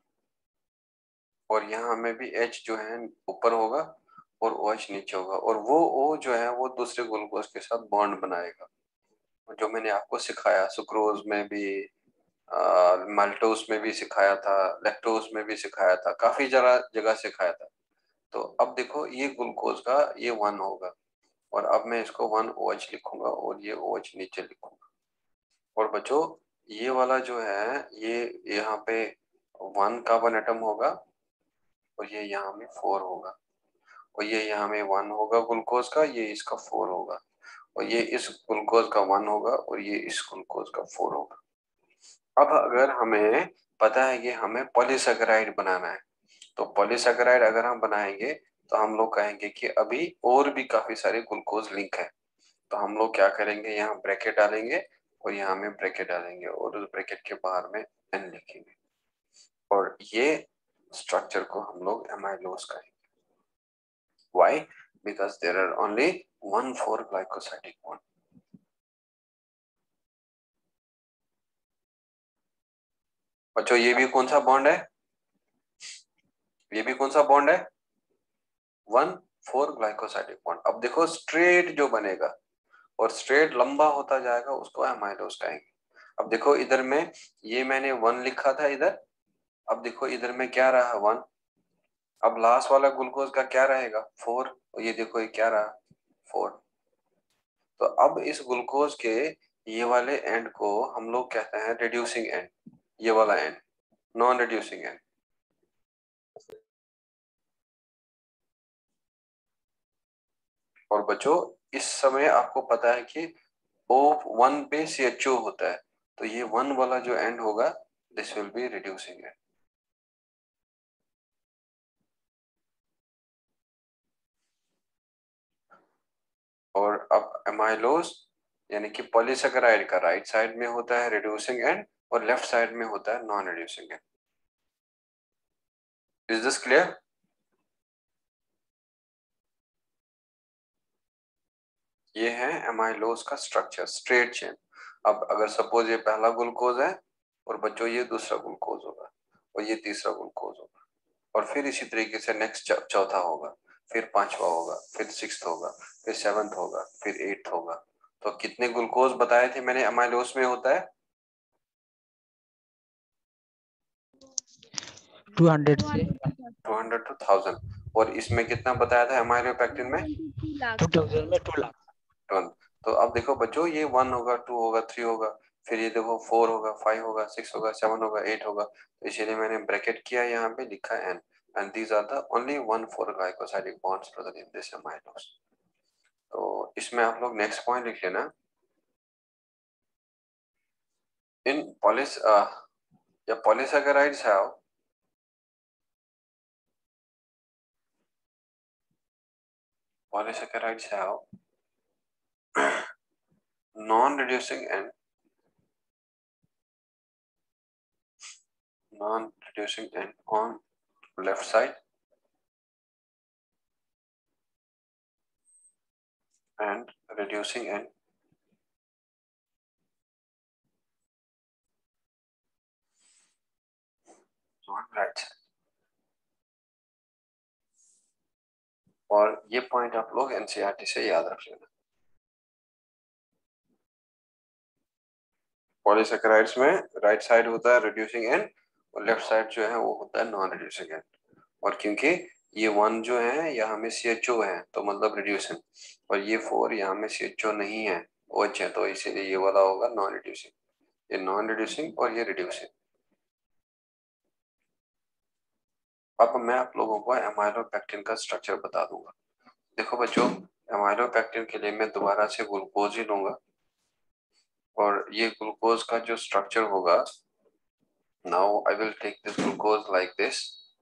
और यहाँ में भी H जो है ऊपर होगा और OH नीचे होगा, और वो O जो है वो दूसरे ग्लूकोज के साथ बॉन्ड बनाएगा। जो मैंने आपको सिखाया सुक्रोज में भी, माल्टोस में भी सिखाया था, लैक्टोज में भी सिखाया था, काफी जगह जगह सिखाया था। तो अब देखो ये ग्लूकोज का ये वन होगा, और अब मैं इसको वन OH लिखूंगा और ये OH नीचे लिखूंगा। और बच्चों ये वाला जो है ये यहाँ पे वन कार्बन एटम होगा और ये यहाँ में फोर होगा, और ये यहाँ में वन होगा ग्लूकोज का, ये इसका फोर होगा, और ये इस ग्लूकोज का वन होगा और ये इस ग्लूकोज का फोर होगा। अब अगर हमें पता है कि हमें पॉलीसैकेराइड बनाना है, तो पॉलीसैकेराइड अगर हम बनाएंगे तो हम लोग कहेंगे कि अभी और भी काफी सारे ग्लूकोज लिंक है। तो हम लोग क्या करेंगे, यहाँ ब्रैकेट डालेंगे और यहाँ में ब्रैकेट डालेंगे और उस ब्रैकेट के बाहर में एन लिखेंगे, और ये स्ट्रक्चर को हम लोग एमाइलोज कहेंगे। Why? Because there are only one four glycosidic bond. बच्चों ये भी कौन सा बॉन्ड है? ये भी कौन सा बॉन्ड है? One four glycosidic bond. अब देखो स्ट्रेट जो बनेगा और स्ट्रेट लंबा होता जाएगा उसको एमाइलोज कहेंगे। अब देखो इधर में ये मैंने वन लिखा था इधर, अब देखो इधर में क्या रहा वन, अब लास्ट वाला ग्लूकोज का क्या रहेगा फोर, और ये देखो ये क्या रहा फोर। तो अब इस ग्लूकोज के ये वाले एंड को हम लोग कहते हैं रिड्यूसिंग एंड, ये वाला एंड नॉन रिड्यूसिंग एंड। और बच्चों इस समय आपको पता है कि O वन पे C H O होता है, तो ये वन वाला जो एंड होगा this will be reducing end. और अब एमाइलोज यानी कि पॉलीसैकेराइड का राइट साइड में होता है रिड्यूसिंग एंड और लेफ्ट साइड में होता है non reducing end. Is this clear? ये है एमाइलोज का स्ट्रक्चर, स्ट्रेट चेन। अब अगर सपोज ये पहला ग्लूकोज है और बच्चों ये दूसरा ग्लूकोज होगा और ये तीसरा ग्लूकोज होगा, और फिर इसी तरीके से नेक्स्ट चौथा होगा, फिर पांचवा होगा, फिर सिक्स्थ होगा, फिर सेवंथ होगा, फिर एट्थ होगा। तो कितने ग्लूकोज बताए थे मैंने अमाइलोस में होता है? टू हंड्रेड से टू हंड्रेड टू थाउजेंड। और इसमें कितना बताया था अमाइलोपेक्टिन में? टू थाउजेंड में टू लाख। ट्वेल्व। तो अब देखो बच्चों, ये वन होगा, टू होगा, थ्री होगा, फिर ये देखो फोर होगा, फाइव होगा, सिक्स होगा, सेवन होगा, एट होगा। तो इसीलिए मैंने ब्रैकेट किया, यहाँ पे लिखा N, and these are the only one four glycosidic bonds present in this amylose. तो इसमें आप लोग नेक्स्ट पॉइंट लिख लेना। इन पॉलिस या polysaccharides have polysaccharides have non-reducing end, non-reducing end on left side and reducing end on right side। और ये point आप लोग एनसीईआरटी से याद रख लेना। पॉलीसैकेराइड्स में राइट साइड होता है रिड्यूसिंग एंड और लेफ्ट साइड जो है वो होता है नॉन रिड्यूसिंग एंड। और क्योंकि ये वन जो है यहाँ में सी एच ओ है तो मतलब रिड्यूसिंग, और ये फोर यहाँ में सी एच ओ नहीं है, ओ एच है, तो इसीलिए ये वाला होगा नॉन रिड्यूसिंग। ये नॉन रिड्यूसिंग और ये रिड्यूसिंग। अब मैं आप लोगों को एमाइलोपेक्टिन का स्ट्रक्चर बता दूंगा। देखो बच्चों, एमाइलोपेक्टिन के लिए मैं दोबारा से ग्लूकोज ही लूंगा, और ये ग्लूकोज का जो स्ट्रक्चर होगा, now I will take this glucose like this,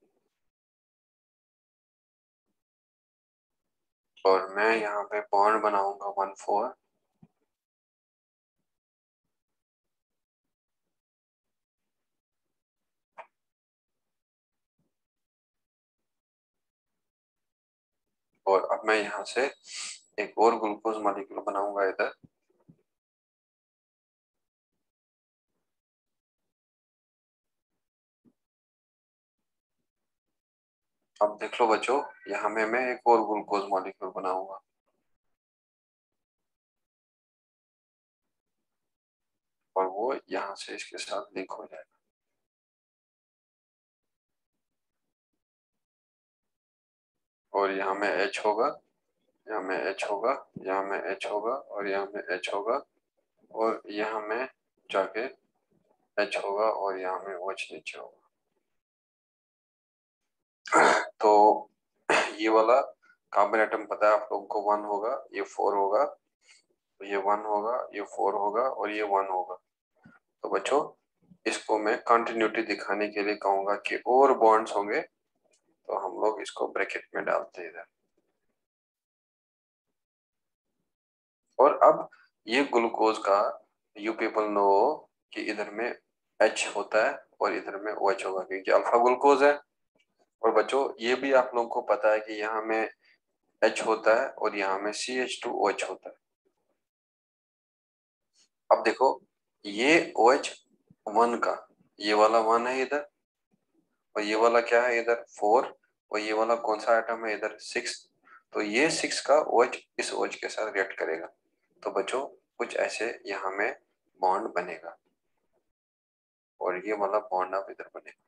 और मैं यहाँ पे बॉन्ड बनाऊंगा वन फोर, और अब मैं यहाँ से एक और ग्लूकोज मॉलिक्यूल बनाऊंगा इधर, अब देख लो बच्चों, यहाँ में मैं एक और ग्लूकोज मॉलिक्यूल बनाऊंगा, और वो यहाँ से इसके साथ लिंक हो जाएगा। और यहाँ में H होगा, यहाँ में H होगा, यहाँ में H होगा, और यहाँ में H होगा, और यहाँ में जाके H होगा, और यहाँ में OH नीचे होगा। तो ये वाला कार्बन एटम पता है आप लोगों को, वन होगा, ये फोर होगा, ये वन होगा, ये फोर होगा, और ये वन होगा। तो बच्चों, इसको मैं कंटिन्यूटी दिखाने के लिए कहूंगा कि और बॉन्ड्स होंगे, तो हम लोग इसको ब्रैकेट में डालते हैं इधर। और अब ये ग्लूकोज का यू पीपल नो कि इधर में H होता है और इधर में OH होगा, क्योंकि अल्फा ग्लूकोज है। और बच्चों, ये भी आप लोगों को पता है कि यहाँ में H होता है और यहाँ में C H two O H होता है। अब देखो, ये OH वन का ये वाला वन है इधर, और ये वाला क्या है इधर फोर, और ये वाला कौन सा आइटम है इधर सिक्स। तो ये सिक्स का OH इस OH के साथ रिएक्ट करेगा। तो बच्चों, कुछ ऐसे यहाँ में बॉन्ड बनेगा, और ये वाला बॉन्ड अब इधर बनेगा,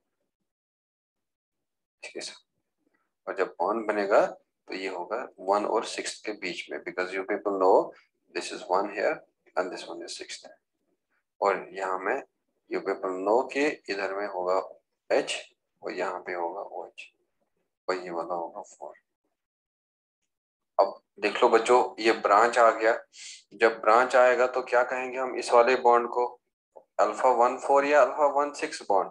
ठीक है सर। और जब बॉन्ड बनेगा तो ये होगा वन और सिक्स के बीच में, because you people know this is one here and this one is six. और यहाँ में यू पीपल नो कि इधर में होगा H और यहाँ पे होगा OH, और ये वाला होगा फोर। अब देख लो बच्चों, ये ब्रांच आ गया। जब ब्रांच आएगा तो क्या कहेंगे हम इस वाले बॉन्ड को, अल्फा वन फोर या alpha one six bond?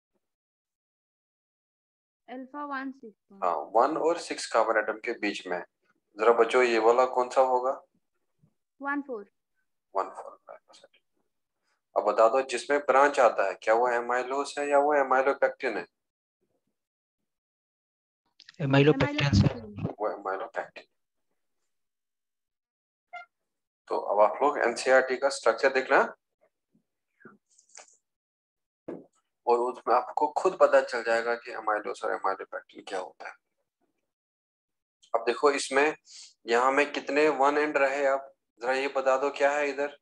Alpha one six. हाँ, वन और सिक्स कार्बन एटम के बीच में। जरा बच्चों, ये वाला कौन सा होगा? One four. One four. अब बता दो, जिसमें ब्रांच आता है क्या वो एमाइलोस है या वो एमाइलोपेक्टिन है? Amylopectin sir. वो एमाइलोपेक्टिन। तो अब आप लोग एनसीईआरटी का स्ट्रक्चर देखना, और उसमें आपको खुद पता चल जाएगा कि एमाइलोस और एमाइलोपेक्टिन क्या होता है। अब देखो इसमें यहाँ में कितने वन एंड रहे, आप जरा ये बता दो क्या है इधर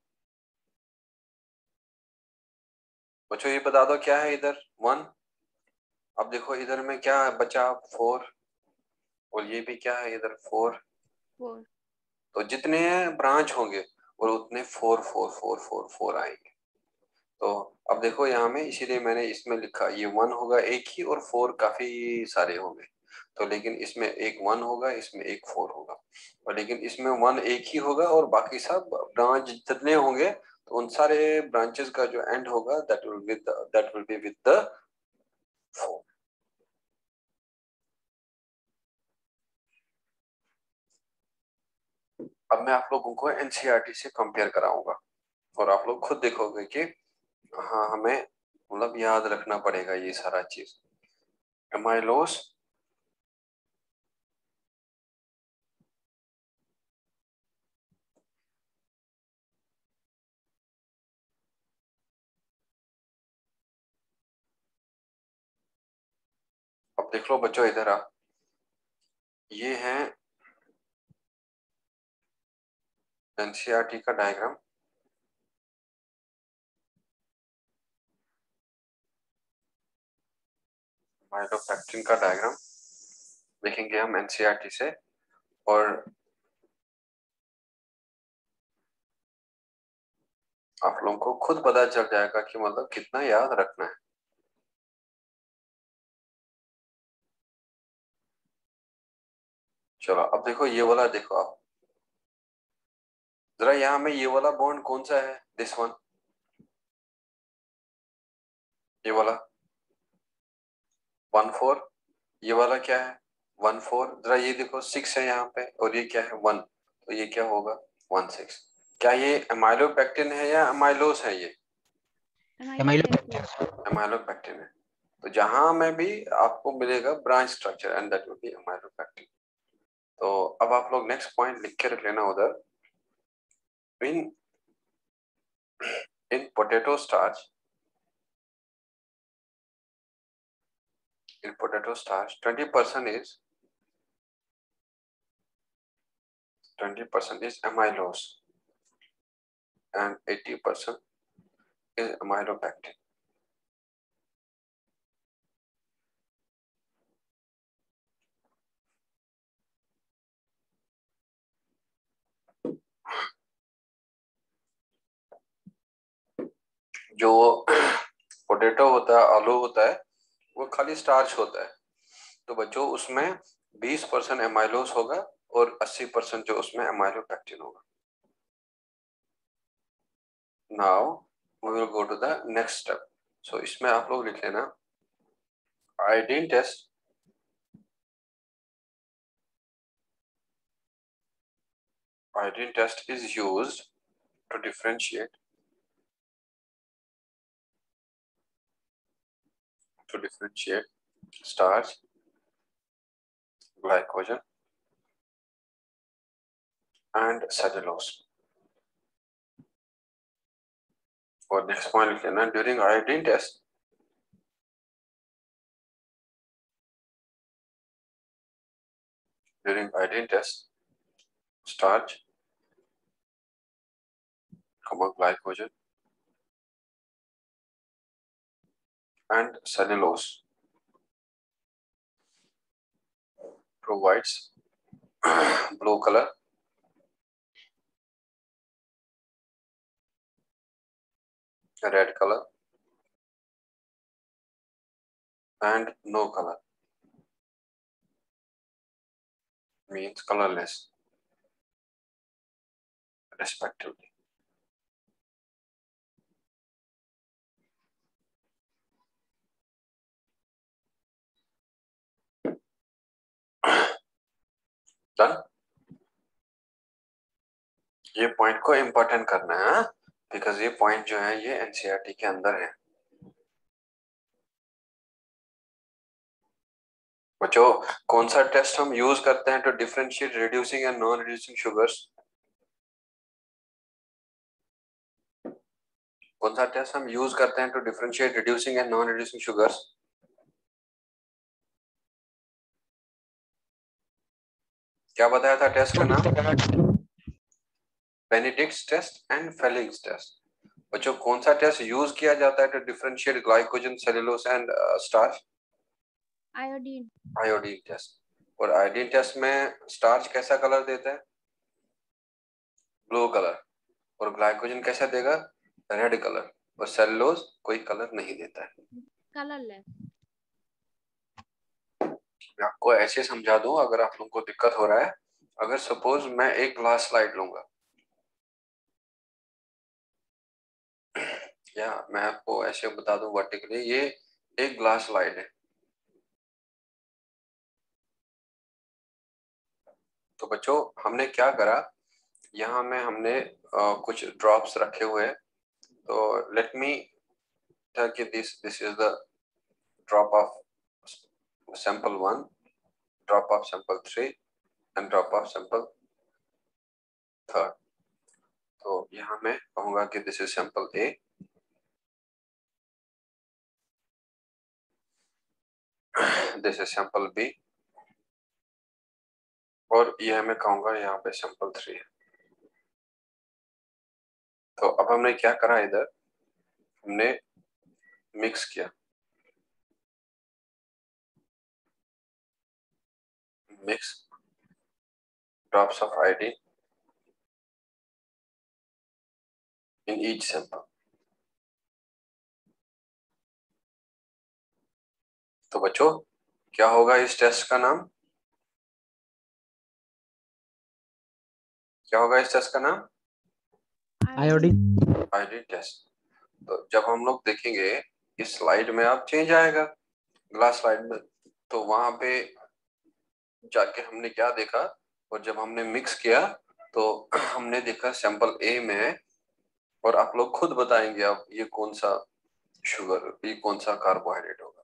बच्चों, ये बता दो क्या है इधर, वन। अब देखो इधर में क्या बचा, फोर, और ये भी क्या है इधर, फोर। फोर। तो जितने ब्रांच होंगे और उतने four four four four four आएंगे। तो अब देखो यहाँ में, इसीलिए मैंने इसमें लिखा ये वन होगा एक ही और फोर काफी सारे होंगे। तो लेकिन इसमें एक वन होगा, इसमें एक फोर होगा, और लेकिन इसमें वन एक ही होगा और बाकी सब ब्रांच जितने होंगे तो उन सारे ब्रांचेस का जो एंड होगा that will with that will be with the four. अब मैं आप लोगों को एनसीईआरटी से कंपेयर कराऊंगा और आप लोग खुद देखोगे कि हाँ हमें मतलब याद रखना पड़ेगा ये सारा चीज। एमाइलोस अब देख लो बच्चों इधर आ, ये है एनसीईआरटी का डायग्राम। माइलोपेक्टिन का डायग्राम देखेंगे हम एनसीईआरटी से, और आप लोगों को खुद पता चल जाएगा कि मतलब कितना याद रखना है। चलो अब देखो ये वाला, देखो आप जरा यहाँ में ये वाला बॉन्ड कौन सा है, दिस वन, ये वाला वन फोर, ये वाला क्या है वन फोर, जरा ये देखो सिक्स है यहाँ पे और ये क्या है वन, तो ये क्या होगा वन सिक्स। क्या ये एमाइलोपेक्टिन है या एमाइलोस है, ये एमाइलोपेक्टिन। एमाइलोपेक्टिन है। तो जहां में भी आपको मिलेगा branch structure and that will be amylopectin. तो अब आप लोग नेक्स्ट पॉइंट लिख के रख लेना उधर, in in potato starch, in potato starch twenty percent is twenty percent is amylose and eighty percent is amylopectin. जो पोटैटो होता है, आलू होता है, वो खाली स्टार्च होता है। तो बच्चों उसमें बीस परसेंट एमाइलोस होगा और अस्सी परसेंट जो उसमें एमाइलोपेक्टिन होगा। Now we will go to the next step. So इसमें आप लोग लिख लेना iodine test, iodine test is used to differentiate to differentiate starch, glycogen and cellulose. और next point लिख लेना during iodine test during iodine test starch, glycogen and cellulose provides blue color, red color and no color, means colorless respectively. Done? ये point को important करना है because ये point जो है ये एनसीईआरटी के अंदर है। बच्चों कौन सा टेस्ट हम यूज करते हैं to differentiate reducing and non reducing sugars? कौन सा टेस्ट हम यूज करते हैं to differentiate reducing and non reducing sugars? क्या बताया था टेस्ट का नाम? Benedict's test and Fehling's test. बच्चों कौन सा टेस्ट यूज किया जाता है to differentiate glycogen, cellulose and starch? Iodine. Iodine test. और आयोडीन टेस्ट में स्टार्च कैसा कलर देता है? Blue colour. और ग्लाइकोजन कैसा देगा? Red colour. और सेलुलोज कोई कलर नहीं देता है। कलरलेस। मैं आपको ऐसे समझा दूं अगर आप लोगों को दिक्कत हो रहा है। अगर सपोज मैं एक ग्लास स्लाइड लूंगा, या मैं आपको ऐसे बता दूं वर्टिकली, ये एक ग्लास स्लाइड है। तो बच्चों हमने क्या करा, यहाँ में हमने आ, कुछ ड्रॉप्स रखे हुए हैं। तो लेट मी टेल कि this this is the drop of sample one, drop of sample three and drop of sample third. तो यहाँ मैं कहूंगा कि this is sample A, this is sample B, और यह मैं कहूंगा यहाँ पे सैंपल थ्री है। तो अब हमने क्या करा, इधर हमने मिक्स किया, mix drops of iodine in each sample. तो बच्चों क्या होगा इस टेस्ट का नाम? क्या होगा इस टेस्ट का नाम? आयोडीन। Iodine test. तो जब हम लोग देखेंगे इस स्लाइड में, आप चेंज आएगा ग्लास स्लाइड में, तो वहां पे जाके हमने क्या देखा, और जब हमने मिक्स किया तो हमने देखा सैंपल ए में, और आप लोग खुद बताएंगे अब ये कौन सा शुगर, ये कौन सा कार्बोहाइड्रेट होगा।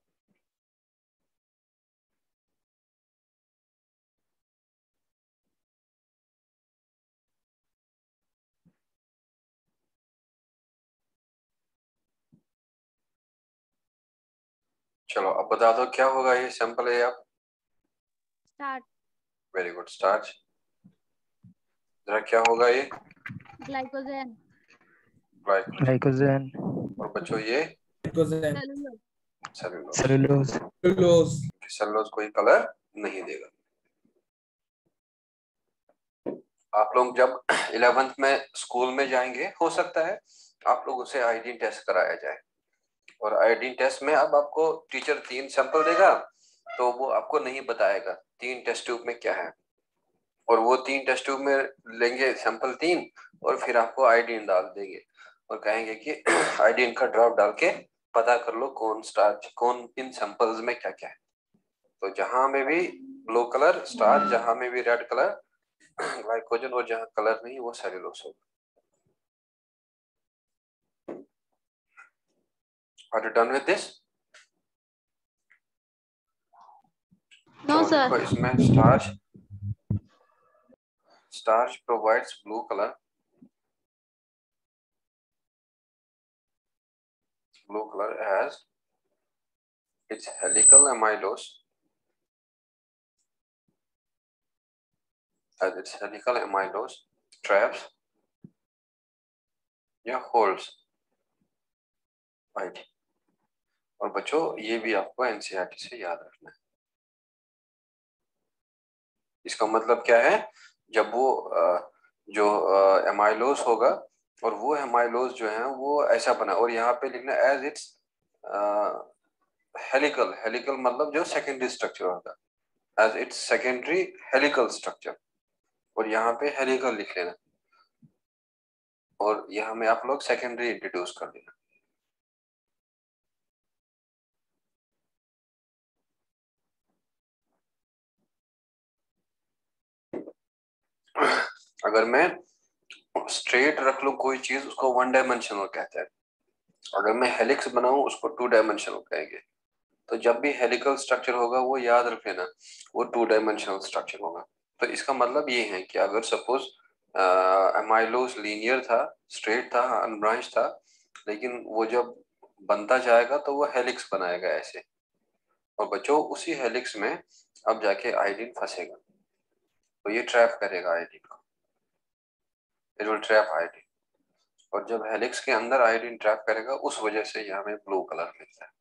चलो अब बता दो क्या होगा ये सैंपल ए। आप स्टार्च। Very good, starch. जरा क्या होगा ये? ग्लाइकोजन। ग्लाइकोजन। और बच्चों ये cellulose. Cellulose. Cellulose. Cellulose. Cellulose कोई कलर नहीं देगा। आप लोग जब इलेवेंथ में स्कूल में जाएंगे, हो सकता है आप लोग उसे आयोडीन टेस्ट कराया जाए, और आयोडीन टेस्ट में अब आपको टीचर तीन सैंपल देगा, तो वो आपको नहीं बताएगा तीन टेस्ट ट्यूब में क्या है, और वो तीन टेस्ट ट्यूब में लेंगे सैंपल तीन, और फिर आपको आयोडीन डाल देंगे और कहेंगे कि आयोडीन का ड्रॉप डाल के पता कर लो कौन स्टार्च, कौन इन सैंपल्स में क्या क्या है। तो जहां में भी ब्लू कलर स्टार्च, जहां में भी रेड कलर ग्लाइकोजन, और जहां कलर नहीं वो सेलुलोज होगा। Are you done with this? No चलो sir. देखो इसमें starch, starch provides blue colour, blue color as its helical amylose, as its helical amylose traps या होल्ड्स राइट। और बच्चों ये भी आपको एनसीईआरटी से याद रखना है। इसका मतलब क्या है, जब वो जो एमाइलोज होगा, और वो एमाइलोज जो है वो ऐसा बना, और यहाँ पे लिखना एज इट्स हेलिकल, हेलिकल मतलब जो सेकेंडरी स्ट्रक्चर होगा, as it's secondary helical structure, और यहाँ पे हेलिकल लिख लेना, और यहाँ में आप लोग सेकेंडरी इंट्रोड्यूस कर देना। अगर मैं स्ट्रेट रख लूं कोई चीज, उसको वन डायमेंशनल कहते हैं। अगर मैं हेलिक्स बनाऊं उसको टू डायमेंशनल कहेंगे। तो जब भी हेलिकल स्ट्रक्चर होगा वो याद रख लेना, वो टू डायमेंशनल स्ट्रक्चर होगा। तो इसका मतलब ये है कि अगर सपोज एमाइलोज लीनियर था, स्ट्रेट था, अनब्रांच था, लेकिन वो जब बनता जाएगा तो वो हेलिक्स बनाएगा ऐसे, और बच्चों उसी हेलिक्स में अब जाके आयोडीन फंसेगा। तो ये ट्रैप करेगा आयोडीन को, इट विल ट्रैप आयोडीन। और जब हेलिक्स के अंदर आयोडीन ट्रैप करेगा उस वजह से ये हमें ब्लू कलर मिलता है।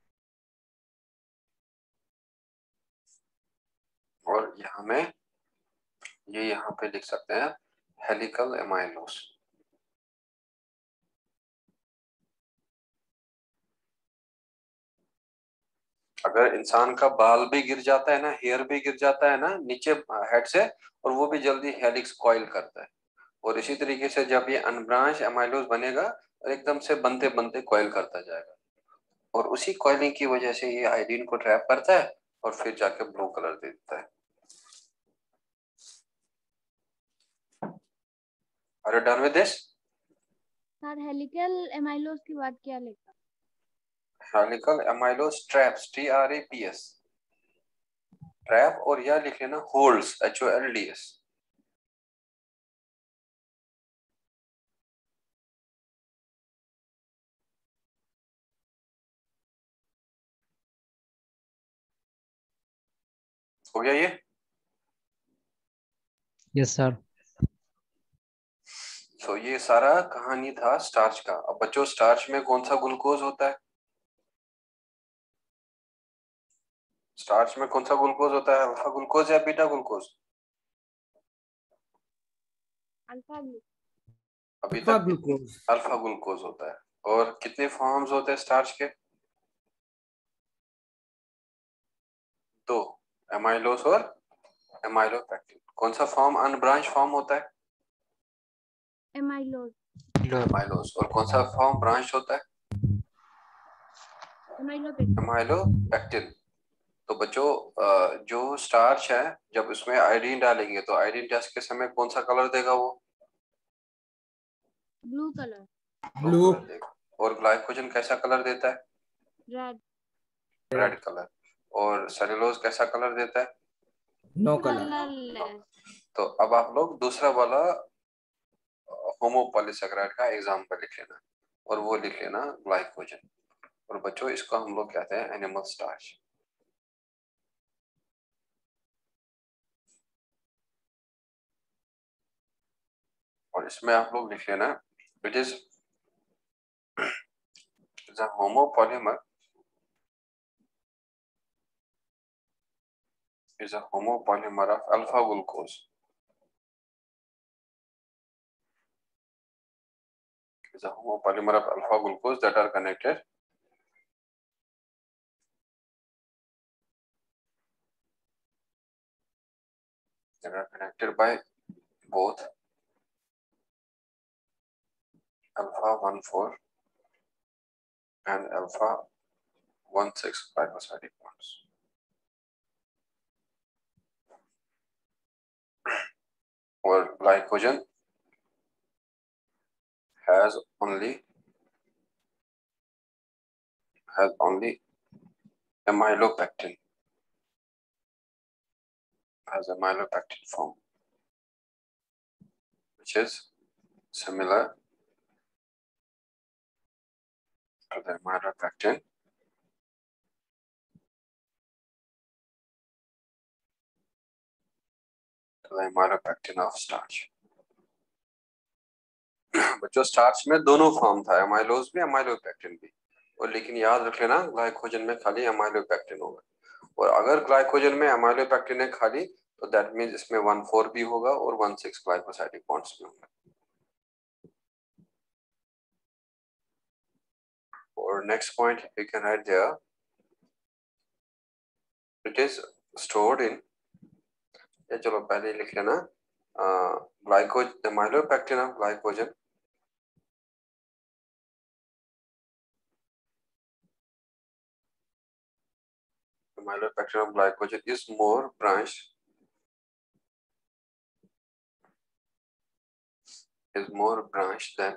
और यहाँ में ये यहाँ पे लिख सकते हैं हेलिकल एमाइलोस। अगर इंसान का बाल भी गिर जाता है ना, हेयर भी गिर जाता है ना नीचे हेड से, और वो भी जल्दी हेलिक्स कॉइल करता है। और इसी तरीके से जब ये अनब्रांच एमाइलोस बनेगा और एकदम से बनते बनते कॉइल करता जाएगा, और उसी कॉइलिंग की वजह से ये आयोडीन को ट्रैप करता है और फिर जाके ब्लू कलर दे देता है। Are you done with this? Sir helical amylose के बाद क्या लिखा? Helical amylose traps, T R A P S, trap, और यह लिख लेना holds, H O L D S. हो गया ये? Yes sir. तो ये सारा कहानी था स्टार्च का। अब बच्चों, स्टार्च में कौन सा ग्लूकोज होता है? स्टार्च में कौन सा ग्लूकोज होता है? अल्फा ग्लूकोज या बीटा ग्लूकोज? Alpha glucose. अभी अल्फा तक ग्लूकोज। अल्फा ग्लूकोज होता है। और कितने फॉर्म्स होते हैं स्टार्च के? दो, एमाइलोस और एमाइलोपेक्टिन। कौन सा फॉर्म अनब्रांच फॉर्म होता है? एमाइलोस। एमाइलोस। और कौन सा फॉर्म ब्रांच होता है? एमाइलोपेक्टिन। एमाइलोपेक्टिन। तो बच्चों, जो स्टार्च है जब उसमें आयोडीन डालेंगे तो आयोडीन टेस्ट के समय कौन सा कलर देगा? वो ब्लू कलर। ब्लू। कलर देगा। और ग्लाइकोजन कैसा कलर देता है? रेड। Red colour. और सेलुलोज कैसा कलर देता है? No colour. कलरलेस। तो अब आप लोग दूसरा वाला होमोपॉलीसेकेराइड का एग्जाम्पल लिख लेना, और वो लिख लेना ग्लाइकोजन। और बच्चों, इसको हम लोग कहते हैं एनिमल स्टार्च। और इसमें आप लोग लिख लेना it is a homopolymer is a homopolymer of alpha glucose is a homopolymer of alpha glucose that are connected that are connected by both alpha one four and alpha one six glycosidic bonds. Or glycogen has only has only amylopectin has amylopectin form, which is similar to the amylopectin to the amylopectin of starch. बच्चों, starch में दोनों form था, amylose भी amylopectin भी। और लेकिन याद रख लेना ग्लाइकोजन में खाली एमाइलोपेक्टिन होगा। और अगर ग्लाइकोजन में एमाइलोपेक्टिन है खाली, तो दैट मींस इसमें वन फोर भी होगा और वन सिक्स ग्लाइकोसाइडिक बॉन्ड्स भी होंगे। और next point you can write there, it is stored in, या चलो पहले लिख लेना glycogen amylopectin of glycogen amylopectin of glycogen is more branched is more branched than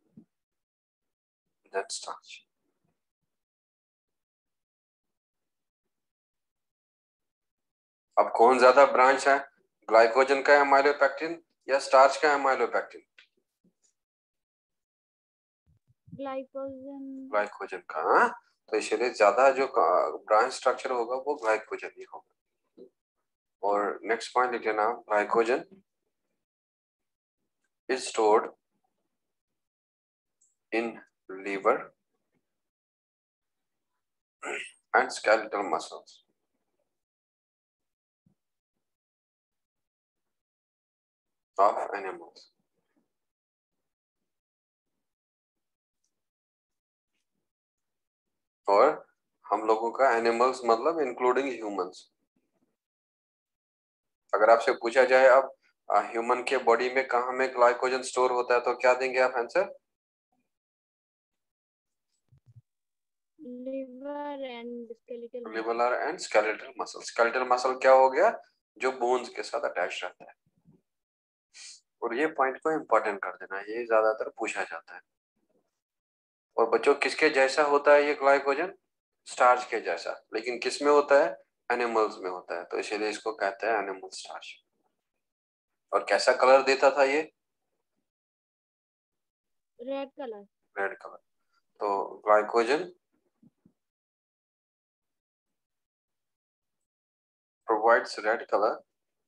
than starch. अब कौन ज्यादा ब्रांच है, ग्लाइकोजन का एमाइलोपेक्टिन या स्टार्च का एमाइलोपेक्टिन? ग्लाइकोजन। ग्लाइकोजन का। हाँ? तो इसलिए ज्यादा जो ब्रांच स्ट्रक्चर होगा वो ग्लाइकोजन ही होगा। और नेक्स्ट पॉइंट लिख लेना, glycogen is stored in liver and skeletal muscles of animals. और हम लोगों का एनिमल्स मतलब इंक्लूडिंग ह्यूमंस। अगर आपसे पूछा जाए अब ह्यूमन के बॉडी में कहाँ में ग्लाइकोजन स्टोर होता है तो क्या देंगे आप answer? Liver and skeletal liver and skeletal muscle. Skeletal muscle क्या हो गया? जो बोन्स के साथ अटैच रहता है। और ये पॉइंट को इंपॉर्टेंट कर देना, ये ज्यादातर पूछा जाता है। और बच्चों किसके जैसा होता है ये ग्लाइकोजन? स्टार्च के जैसा, लेकिन किस में होता है? एनिमल्स में होता है, तो इसीलिए इसको कहते हैं एनिमल स्टार्च। और कैसा कलर देता था ये? Red colour. Red colour. तो glycogen provides red colour,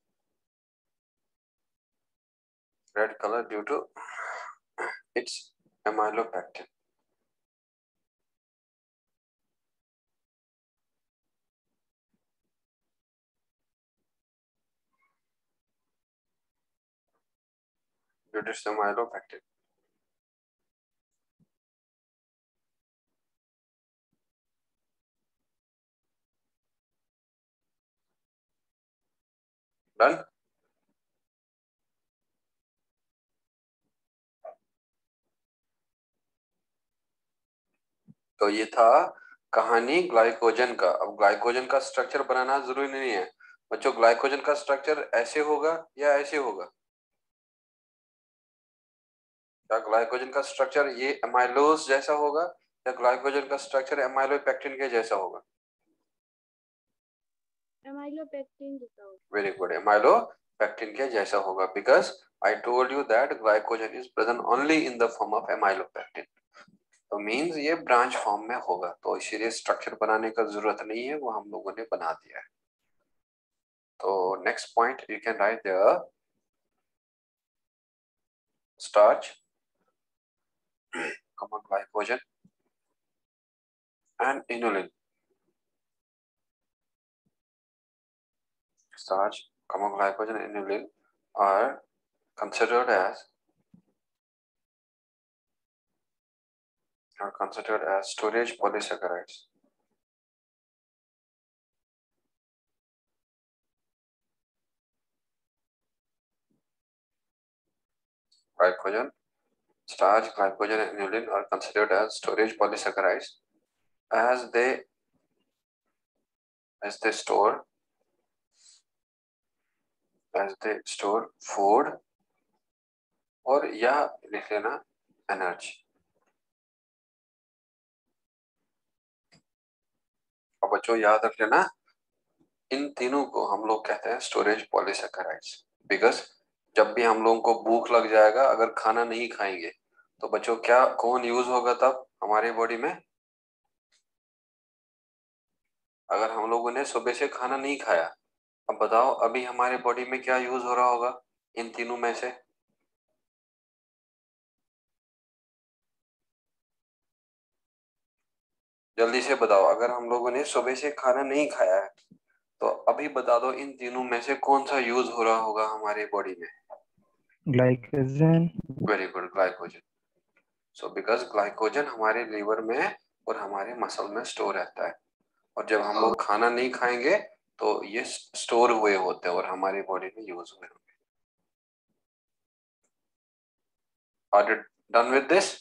red colour due to its amylopectin. Due to its amylopectin. Done? तो ये था कहानी ग्लाइकोजन का। अब ग्लाइकोजन का स्ट्रक्चर बनाना जरूरी नहीं है बच्चों। ग्लाइकोजन का स्ट्रक्चर ऐसे होगा या ऐसे होगा? क्या ग्लाइकोजन का स्ट्रक्चर ये एमाइलोज जैसा होगा या ग्लाइकोजन का स्ट्रक्चर एमाइलोपेक्टिन के जैसा होगा? एमाइलोपेक्टिन जैसा होगा। वेरी गुड, एमाइलोपेक्टिन के जैसा होगा, because I told you that glycogen is present only in the form of amylopectin. तो मींस ये ब्रांच फॉर्म में होगा, तो इसीलिए स्ट्रक्चर बनाने का जरूरत नहीं है, वो हम लोगों ने बना दिया है। तो next point you can write the starch, common glycogen and inulin. Starch, common glycogen and inulin are considered as are considered as storage polysaccharides. Glycogen, starch, glycogen and inulin are considered as storage polysaccharides as they as they store as they store food और या लिख लेना energy. अब बच्चों याद रख लेना, इन तीनों को हम लोग कहते हैं स्टोरेज पॉलीसैकेराइड्स। बिकॉज जब भी हम लोगों को भूख लग जाएगा, अगर खाना नहीं खाएंगे तो बच्चों क्या कौन यूज होगा तब हमारे बॉडी में? अगर हम लोगों ने सुबह से खाना नहीं खाया, अब बताओ अभी हमारे बॉडी में क्या यूज हो रहा होगा इन तीनों में से? जल्दी से बताओ, अगर हम लोगों ने सुबह से खाना नहीं खाया है तो अभी बता दो इन तीनों में से कौन सा यूज हो रहा होगा हमारे बॉडी में? Glycogen. Very good, glycogen. So because glycogen हमारे लीवर में और हमारे मसल में स्टोर रहता है, और जब हम लोग खाना नहीं खाएंगे तो ये स्टोर हुए होते हैं और हमारी बॉडी में यूज हुए होंगे। Are you done with this?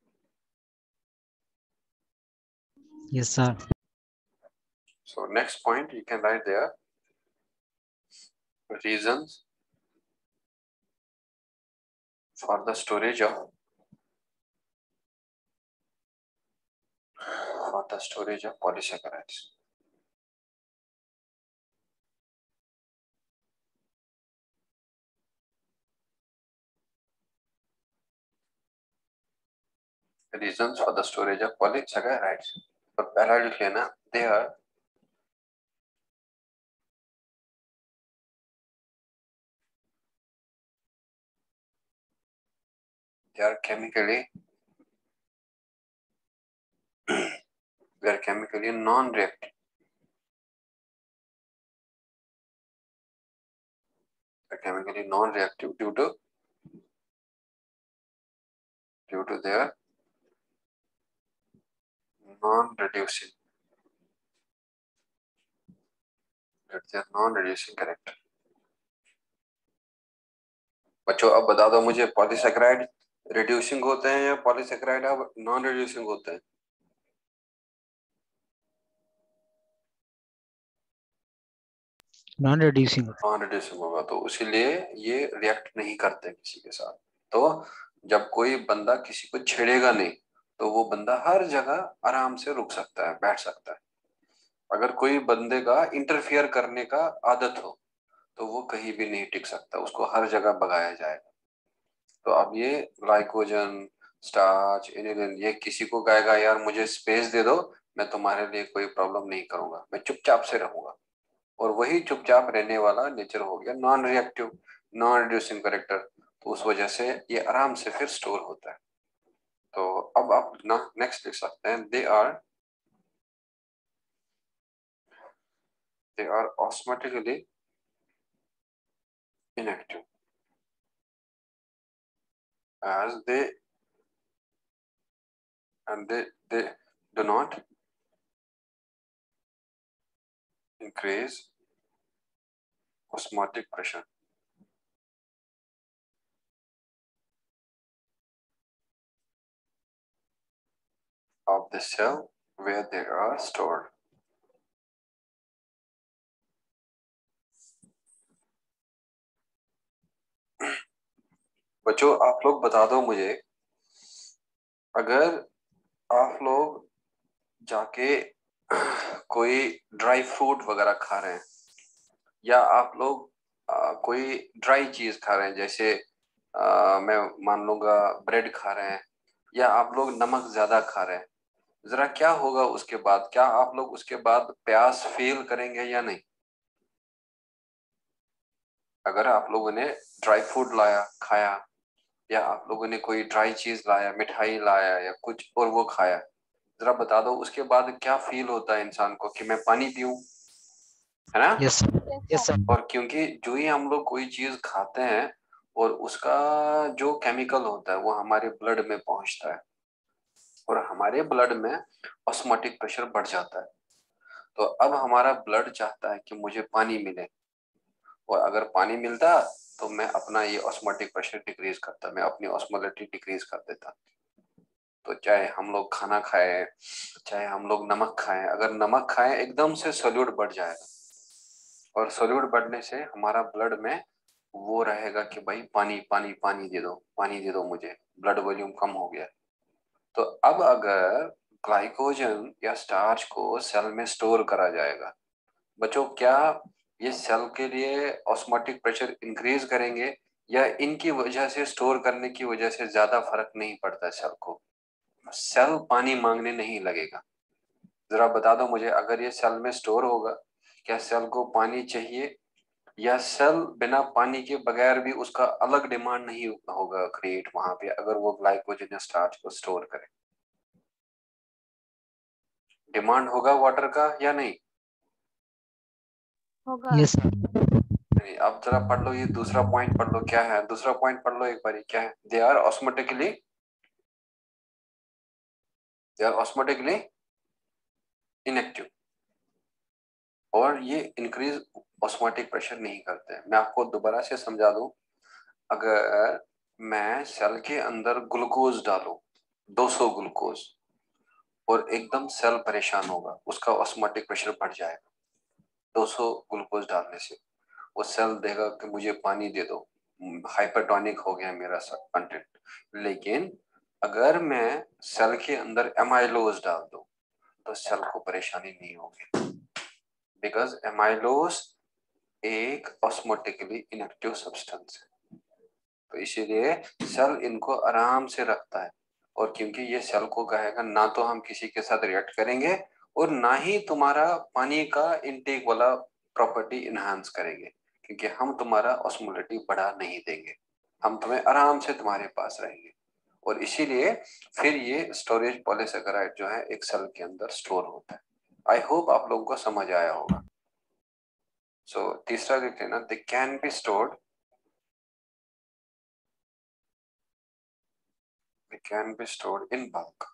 Yes sir. So next point you can write there, reasons for the storage of for the storage of polysaccharides. Reasons for the storage of polysaccharides. तो पहला लिख लेना, they are they are chemically they are chemically non-reactive. They are chemically non-reactive due to due to their non-reducing that their non-reducing character. बच्चों अब बता दो मुझे, polysaccharide reducing होते हैं या पॉलीसेकेराइड अब नॉन रिड्यूसिंग होते हैं? नॉन रिड्यूसिंग नॉन रिड्यूसिंग होगा, तो इसीलिए ये रिएक्ट नहीं करते किसी के साथ। तो जब कोई बंदा किसी को छेड़ेगा नहीं तो वो बंदा हर जगह आराम से रुक सकता है, बैठ सकता है। अगर कोई बंदे का इंटरफियर करने का आदत हो तो वो कहीं भी नहीं टिक सकता, उसको हर जगह भगाया जाएगा। तो अब ये ग्लाइकोजन, स्टार्च, इनिलिन, ये किसी को कहेगा यार मुझे स्पेस दे दो, मैं तुम्हारे लिए कोई प्रॉब्लम नहीं करूंगा, मैं चुपचाप से रहूंगा, और वही चुपचाप रहने वाला नेचर हो गया non reactive, non reducing character. तो उस वजह से ये आराम से फिर स्टोर होता है। तो अब आप ना नेक्स्ट लिख सकते हैं, they are they are osmotically inactive as they and they they do not increase osmotic pressure of the cell where they are stored. बच्चों आप लोग बता दो मुझे, अगर आप लोग जाके कोई ड्राई फ्रूट वगैरह खा रहे हैं, या आप लोग आ, कोई ड्राई चीज खा रहे हैं, जैसे आ, मैं मान लूंगा ब्रेड खा रहे हैं, या आप लोग नमक ज्यादा खा रहे हैं, जरा क्या होगा उसके बाद? क्या आप लोग उसके बाद प्यास फील करेंगे या नहीं? अगर आप लोगों ने ड्राई फ्रूट लाया खाया, या आप लोगों ने कोई ड्राई चीज लाया, मिठाई लाया या कुछ और वो खाया, जरा बता दो उसके बाद क्या फील होता है इंसान को कि मैं पानी पीऊं, है ना? Yes yes sir. और क्योंकि जो ही हम लोग कोई चीज खाते हैं और उसका जो केमिकल होता है वो हमारे ब्लड में पहुंचता है, और हमारे ब्लड में ऑस्मोटिक प्रेशर बढ़ जाता है। तो अब हमारा ब्लड चाहता है कि मुझे पानी मिले, और अगर पानी मिलता तो मैं अपना ये ऑस्मोटिक प्रेशर डिक्रीज करता, मैं अपनी ऑस्मोलिटी डिक्रीज कर देता। तो चाहे हम लोग खाना खाएं, चाहे हम लोग नमक खाएं, अगर नमक खाएं एकदम से सोल्यूट बढ़ जाएगा, और सोल्यूट बढ़ने से हमारा ब्लड में वो रहेगा कि भाई पानी पानी पानी दे दो, पानी दे दो मुझे, ब्लड वॉल्यूम कम हो गया। तो अब अगर ग्लाइकोजन या स्टार्च को सेल में स्टोर करा जाएगा, बच्चों क्या ये सेल के लिए ऑस्मोटिक प्रेशर इंक्रीज करेंगे, या इनकी वजह से स्टोर करने की वजह से ज्यादा फर्क नहीं पड़ता सेल को? सेल पानी मांगने नहीं लगेगा। जरा बता दो मुझे, अगर ये सेल में स्टोर होगा, क्या सेल को पानी चाहिए, या सेल बिना पानी के बगैर भी उसका अलग डिमांड नहीं होगा क्रिएट वहां पे, अगर वो ग्लाइकोजन या स्टार्च को स्टोर करे? डिमांड होगा वाटर का या नहीं? होगा। यस नहीं। अब जरा पढ़ लो, ये दूसरा पॉइंट पढ़ लो, क्या है दूसरा पॉइंट? पढ़ लो एक बार, क्या है? They are osmotically they are osmotically inactive, और ये इंक्रीज ऑस्मोटिक प्रेशर नहीं करते हैं। मैं आपको दोबारा से समझा दूं, अगर मैं सेल के अंदर ग्लूकोज डालूं दो सौ ग्लूकोज, और एकदम सेल परेशान होगा, उसका ऑस्मोटिक प्रेशर बढ़ जाएगा दो सौ ग्लूकोज डालने से। वो सेल देगा कि मुझे पानी दे दो, हाइपरटोनिक हो गया मेरा कंटेंट। लेकिन अगर मैं सेल के अंदर एमाइलोज डाल दूं तो सेल को परेशानी नहीं होगी, बिकॉज एमाइलोज एक ऑस्मोटिकली इनएक्टिव सब्सटेंस है। तो इसीलिए सेल इनको आराम से रखता है, और क्योंकि ये सेल को कहेगा ना तो हम किसी के साथ रिएक्ट करेंगे, और ना ही तुम्हारा पानी का इनटेक वाला प्रॉपर्टी इनहांस करेंगे, क्योंकि हम तुम्हारा ऑस्मोलिटी बढ़ा नहीं देंगे, हम तुम्हें आराम से तुम्हारे पास रहेंगे। और इसीलिए फिर ये स्टोरेज पॉलीसेकेराइड जो है एक सेल के अंदर स्टोर होता है। आई होप आप लोगों को समझ आया होगा। सो so, तीसरा देख लेना, they can be stored they can be stored in bulk.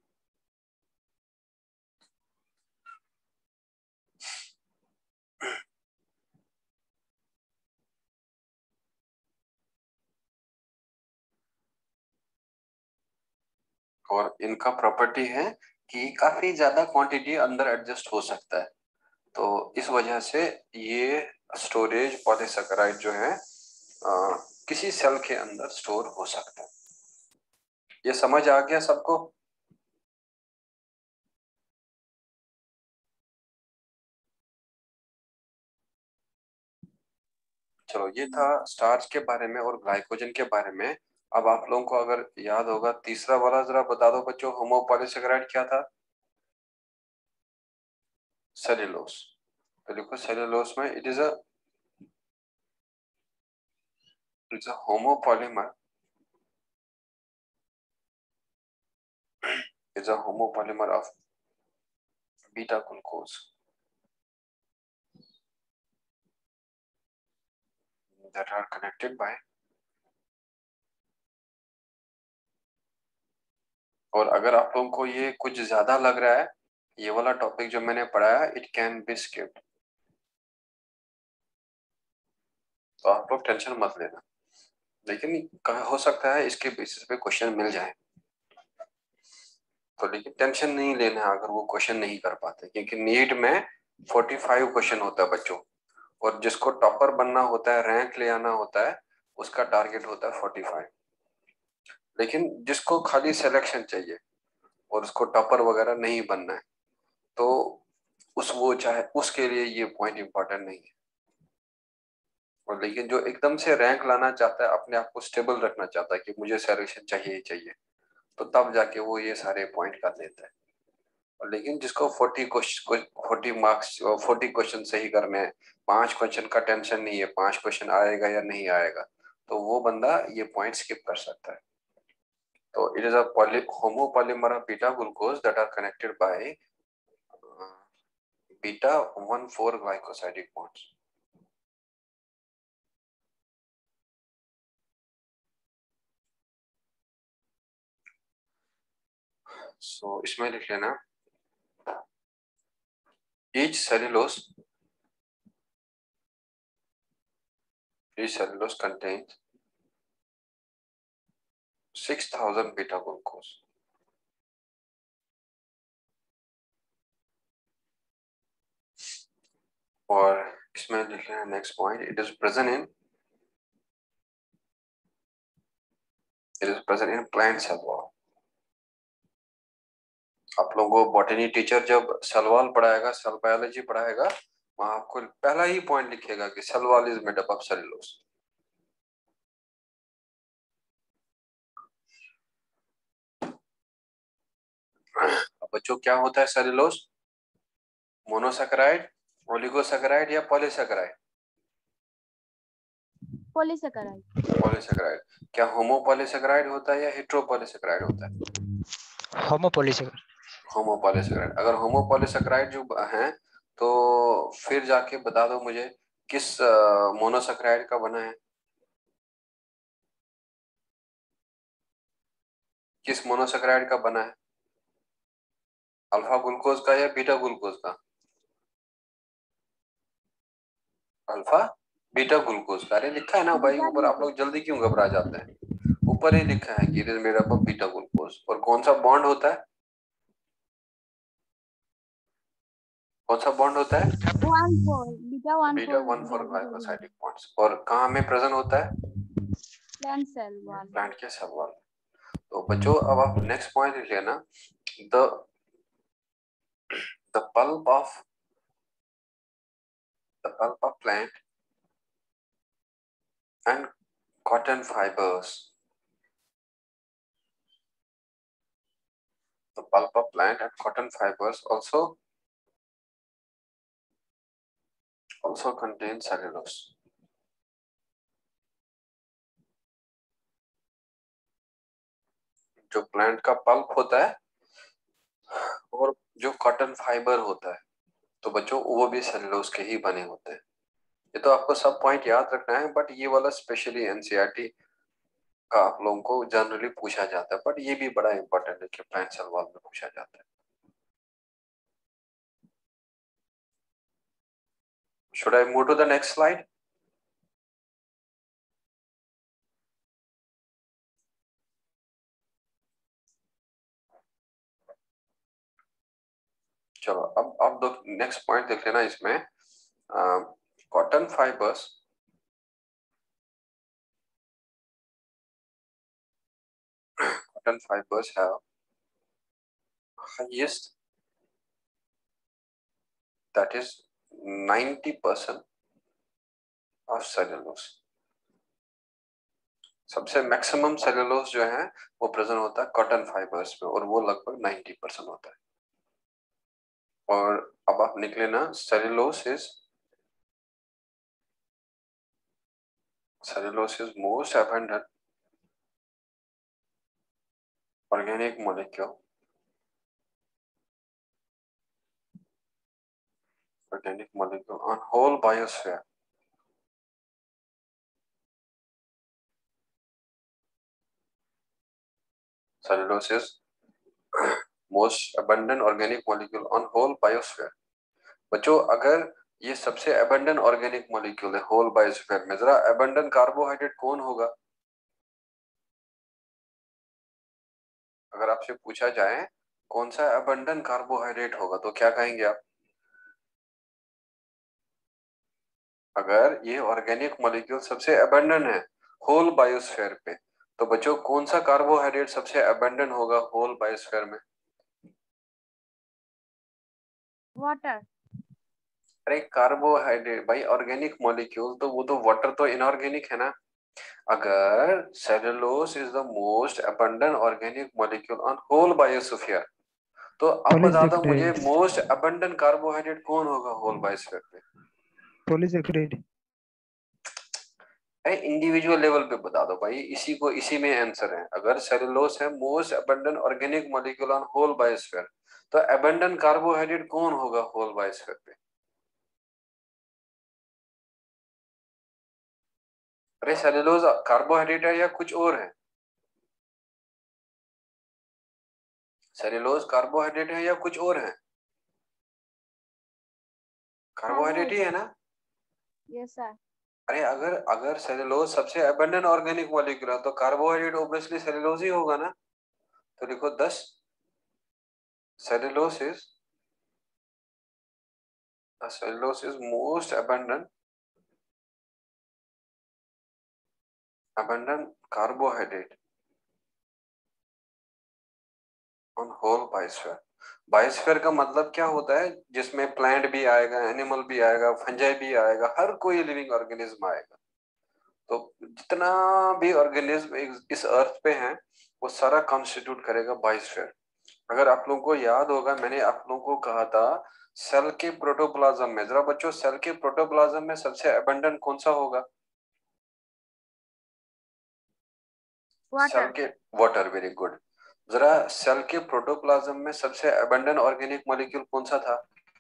और इनका प्रॉपर्टी है कि काफी ज्यादा क्वांटिटी अंदर एडजस्ट हो सकता है, तो इस वजह से ये स्टोरेज पॉलीसेकेराइड जो है आ, किसी सेल के अंदर स्टोर हो सकता है। ये समझ आ गया सबको? चलो, ये था स्टार्च के बारे में और ग्लाइकोजन के बारे में। अब आप लोगों को अगर याद होगा, तीसरा वाला जरा बता दो बच्चों, होमोपॉलीसेकेराइड क्या था? सेल्यूलोज। तो देखो सेल्यूलोज में it is a it's a homopolymer is a homopolymer of beta glucose that are connected by, और अगर आप लोगों को ये कुछ ज्यादा लग रहा है, ये वाला टॉपिक जो मैंने पढ़ाया, इट कैन बी स्किप्ड, तो आप लोग टेंशन मत लेना, लेकिन हो सकता है इसके बेसिस पे क्वेश्चन मिल जाए, तो लेकिन टेंशन नहीं लेना अगर वो क्वेश्चन नहीं कर पाते, क्योंकि नीट में पैंतालीस क्वेश्चन होता है बच्चों, और जिसको टॉपर बनना होता है, रैंक ले आना होता है, उसका टारगेट होता है पैंतालीस। लेकिन जिसको खाली सिलेक्शन चाहिए और उसको टॉपर वगैरह नहीं बनना है, तो उस वो चाहे उसके लिए ये पॉइंट इंपॉर्टेंट नहीं है। और लेकिन जो एकदम से रैंक लाना चाहता है, अपने आप को स्टेबल रखना चाहता है कि मुझे सिलेक्शन चाहिए ही चाहिए, तो तब जाके वो ये सारे पॉइंट कर लेता है। और लेकिन जिसको चालीस क्वेश्चन चालीस मार्क्स चालीस क्वेश्चन सही करने हैं, पांच क्वेश्चन का टेंशन नहीं है, पांच क्वेश्चन आएगा या नहीं आएगा, तो वो बंदा ये पॉइंट स्किप कर सकता है। तो it is a homopolymer of beta glucose that are connected by beta one four glycosidic bonds. So इसमें लिख लेना, each cellulose each cellulose contains six thousand beta glucose। और इसमें लिख लेना next point, it is present in it is present in plant cell wall. आप लोगों को बॉटनी टीचर जब सेल वॉल पढ़ाएगा, सेल बायोलॉजी पढ़ाएगा, वहां आपको पहला ही पॉइंट लिखेगा कि cell wall is made up of cellulose. अब बच्चों, क्या होता है सेलुलोज? मोनोसैकेराइड, ओलिगोसैकेराइड या पॉलीसैकेराइड? पॉलीसैकेराइड। पॉलीसैकेराइड। क्या होमोपॉलीसैकेराइड होता है या हेटेरोपॉलीसैकेराइड होता है? होमोपॉलीसेकेराइड। होमोपॉलीसैकेराइड। अगर होमोपॉलीसैकेराइड जो हैं, तो फिर जाके बता दो मुझे किस मोनोसैकेराइड का बना है, किस मोनोसैकेराइड का बना है? अल्फा ग्लूकोज का या बीटा ग्लूकोज का? अल्फा बीटा ग्लूकोज का। अरे लिखा है ना भाई बीटा ऊपर, आप लोग ग्लूकोज। जल्दी क्यों घबरा जाते हैं? ऊपर ही लिखा है कि it is made up of beta glucose. और कौन सा बॉन्ड होता है? कौन सा बॉन्ड होता है? One four beta one beta four one four glycosidic bonds. और कहाँ में प्रेजेंट होता है? Plant cell wall. प्लांट के सेल वॉल। तो बच्चों, अब आप नेक्स्ट पॉइंट लिख लेना, the the pulp of the pulp of plant and cotton fibers. The pulp of plant and cotton fibers also also contain cellulose. जो प्लांट का pulp होता है और जो कॉटन फाइबर होता है, तो बच्चों वो भी सेलुलोज के ही बने होते हैं। ये तो आपको सब पॉइंट याद रखना है, बट ये वाला स्पेशली एनसीईआरटी का आप लोगों को जनरली पूछा जाता है, बट ये भी बड़ा इंपॉर्टेंट है कि प्लांट सेल वॉल में पूछा जाता है। Should I move to the next slide? चलो अब अब दो नेक्स्ट पॉइंट देख लेना इसमें। Cotton fibres cotton fibers have highest, that is ninety percent of cellulose। सबसे मैक्सिमम सेलुलोज जो है वो प्रेजेंट होता है कॉटन फाइबर्स में, और वो लगभग नाइंटी परसेंट होता है। और अब आप निकले ना, cellulose is cellulose is most abundant organic molecule organic molecule on whole biosphere। Cellulose is most abundant organic molecule on whole biosphere। बच्चों अगर ये सबसे abundant organic molecule है whole biosphere में, जरा abundant carbohydrate कौन होगा? अगर आपसे पूछा जाए कौन सा abundant carbohydrate होगा तो क्या कहेंगे आप? अगर ये ऑर्गेनिक मॉलिक्यूल सबसे अबंडेंट है होल बायोस्फीयर पे, तो बच्चों कौन सा कार्बोहाइड्रेट सबसे अबंडेंट होगा होल बायोस्फीयर में? वाटर। अरे कार्बोहाइड्रेट भाई, ऑर्गेनिक मॉलिक्यूल तो वो तो वाटर तो इनऑर्गेनिक है ना। अगर cellulose is the most abundant organic molecule on whole biosphere, तो अब बता दो मुझे मोस्ट अबंडेंट कार्बोहाइड्रेट कौन होगा होल बायोस्फीयर पे? पॉलीसेकेराइड। अरे इंडिविजुअल लेवल पे बता दो भाई, इसी को इसी में आंसर है। अगर सेलुलोज है most abundant organic molecule on whole biosphere, तो अबंडेंट कार्बोहाइड्रेट कौन होगा होल बायोस्फीयर पे? अरे सेलुलोज कार्बोहाइड्रेट है या कुछ और है? सेलुलोज कार्बोहाइड्रेट है या कुछ और है? कार्बोहाइड्रेट ही है ना? Yes sir. अरे अगर अगर सेलुलोज सबसे अबंडेंट ऑर्गेनिक मॉलिक्यूल है तो कार्बोहाइड्रेट ऑब्वियसली सेलुलोज ही होगा ना। तो लिखो दस cellulose is cellulose is most abundant abundant carbohydrate on whole biosphere. Biosphere का मतलब क्या होता है? जिसमें प्लांट भी आएगा, एनिमल भी आएगा, फंजाई भी आएगा, हर कोई लिविंग ऑर्गेनिज्म आएगा। तो जितना भी ऑर्गेनिज्म इस अर्थ पे है वो सारा कॉन्स्टिट्यूट करेगा बायोस्फीयर। अगर आप लोगों को याद होगा, मैंने आप लोगों को कहा था सेल के प्रोटोप्लाज्म में, जरा बच्चों सेल के प्रोटोप्लाज्म में सबसे अबंडेंट कौन सा होगा? सेल के वाटर। Very good. जरा सेल के प्रोटोप्लाज्म में सबसे अबंडेंट ऑर्गेनिक मॉलिक्यूल कौन सा था?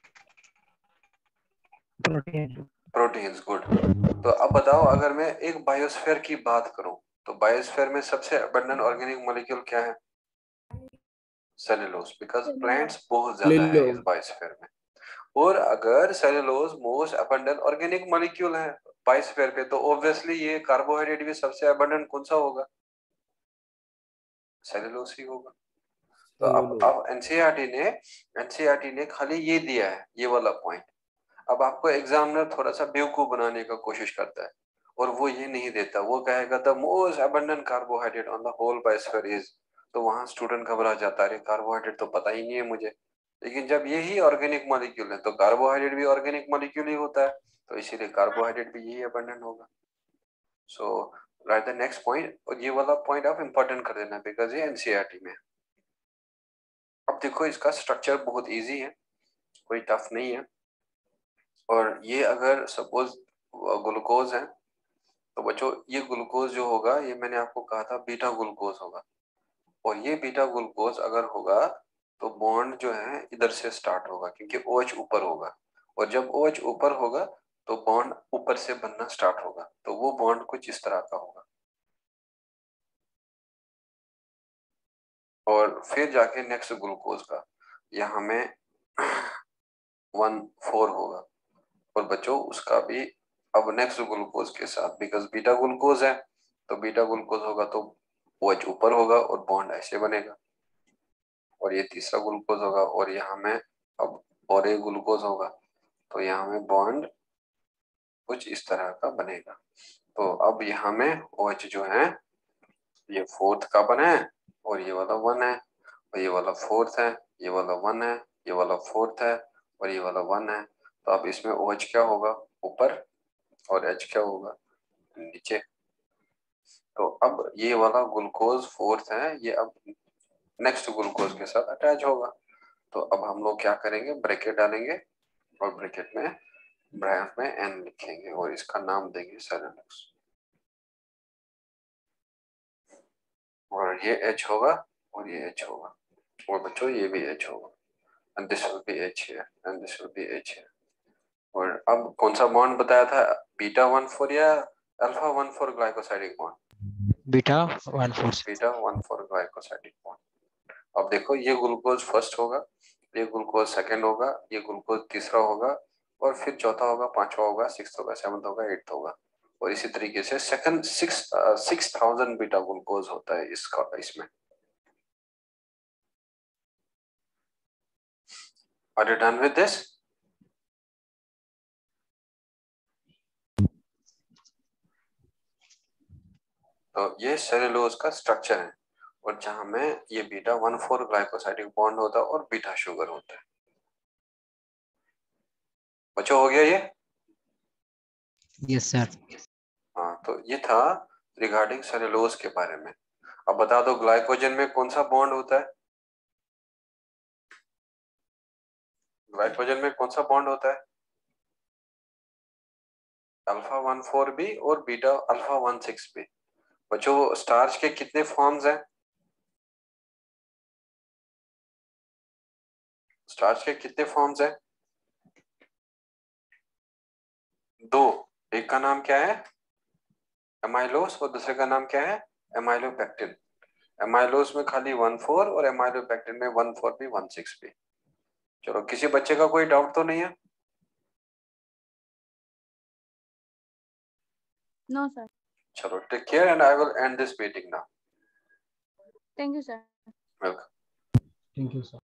प्रोटीन। प्रोटीन्स। गुड। तो अब बताओ, अगर मैं एक बायोस्फीयर की बात करूं तो बायोस्फीयर में सबसे अबंडेंट ऑर्गेनिक मॉलिक्यूल क्या है? सेलुलोज, बिकॉज प्लांट्स बहुत ज्यादा है इस बायोस्फीयर में। और अगर cellulose most abundant organic molecule है बायोस्फीयर पे, तो ऑब्वियसली ये कार्बोहाइड्रेट भी सबसे अबंडेंट कौन सा होगा? सेलुलोज ही होगा। तो अब अब एनसीईआरटी ने एनसीईआरटी ने खाली ये दिया है, ये वाला पॉइंट। अब आपको एग्जामिनर थोड़ा सा बेवकूफ बनाने का कोशिश करता है और वो ये नहीं देता। वो कहेगा the most abundant carbohydrate on the whole biosphere is, तो वहां स्टूडेंट घबरा जाता है, कार्बोहाइड्रेट तो पता ही नहीं है मुझे। लेकिन जब यही ऑर्गेनिक मॉलिक्यूल है तो कार्बोहाइड्रेट भी ऑर्गेनिक मॉलिक्यूल ही होता है, तो इसीलिए कार्बोहाइड्रेट भी यही अबंडेंट होगा। So write the next point, और ये वाला पॉइंट आप इंपॉर्टेंट कर देना बिकॉज ये एनसीईआरटी में है। अब देखो इसका स्ट्रक्चर बहुत इजी है, कोई टफ नहीं है। और ये अगर सपोज ग्लूकोज है तो बच्चों ये ग्लूकोज जो होगा, ये मैंने आपको कहा था बीटा ग्लूकोज होगा। और ये बीटा ग्लूकोज अगर होगा तो बॉन्ड जो है इधर से स्टार्ट होगा क्योंकि OH ऊपर होगा, और जब OH ऊपर होगा तो बॉन्ड ऊपर से बनना स्टार्ट होगा, तो वो बॉन्ड कुछ इस तरह का होगा। और फिर जाके नेक्स्ट ग्लूकोज का यहाँ में वन फोर होगा, और बच्चों उसका भी अब नेक्स्ट ग्लूकोज के साथ, बिकॉज बीटा ग्लूकोज है तो बीटा ग्लूकोज होगा तो OH ऊपर होगा और बॉन्ड ऐसे बनेगा, और ये तीसरा ग्लूकोज होगा, और यहाँ में अब और एक ग्लूकोज होगा तो यहाँ में बॉन्ड कुछ इस तरह का बनेगा। तो अब यहाँ में OH जो है ये फोर्थ कार्बन है, और ये वाला वन है, और ये वाला फोर्थ है, ये वाला वन है, ये वाला फोर्थ है, और ये वाला वन है। तो अब इसमें OH क्या होगा ऊपर, और H क्या होगा नीचे। तो अब ये वाला ग्लूकोज फोर्थ है, ये अब नेक्स्ट ग्लूकोज के साथ अटैच होगा। तो अब हम लोग क्या करेंगे, ब्रैकेट डालेंगे, और ब्रैकेट में ब्रैकेट में N लिखेंगे, और इसका नाम देंगे सेरेलक्स, और ये H होगा, और ये H होगा, और बच्चों ये भी H होगा, and this will be H here, and this will be H here। और अब कौन सा बॉन्ड बताया था, बीटा वन फोर या alpha one four glycosidic bond, beta one four beta one four glycosidic bond. अब देखो ये ग्लूकोज फर्स्ट होगा, ये ग्लूकोज सेकंड होगा, ये ग्लूकोज तीसरा होगा, और फिर चौथा होगा, पांचवा होगा, सिक्स्थ होगा, सेवंथ होगा, एट्थ होगा, और इसी तरीके से second six six thousand beta glucose होता है इसका इसमें। Are you done with this? तो ये सेलुलोज का स्ट्रक्चर है, और जहां में ये beta one four glycosidic bond होता है और बीटा शुगर होता है। बच्चों हो गया ये? Yes sir. हाँ, तो ये था रिगार्डिंग सेलुलोज के बारे में। अब बता दो ग्लाइकोजन में कौन सा बॉन्ड होता है, ग्लाइकोजन में कौन सा बॉन्ड होता है, अल्फा वन फोर बी और beta alpha one six B. बच्चों स्टार्च के कितने फॉर्म्स हैं, स्टार्च के कितने फॉर्म्स हैं, दो। एक का नाम क्या है एमाइलोस, और दूसरे का नाम क्या है एमाइलोपेक्टिन। एमाइलोस में खाली वन फोर और एमाइलोपेक्टिन में वन फोर भी वन सिक्स भी। चलो किसी बच्चे का कोई डाउट तो नहीं है? No sir. चलो take care and I will end this meeting now. Thank you sir. Welcome. Thank you, sir.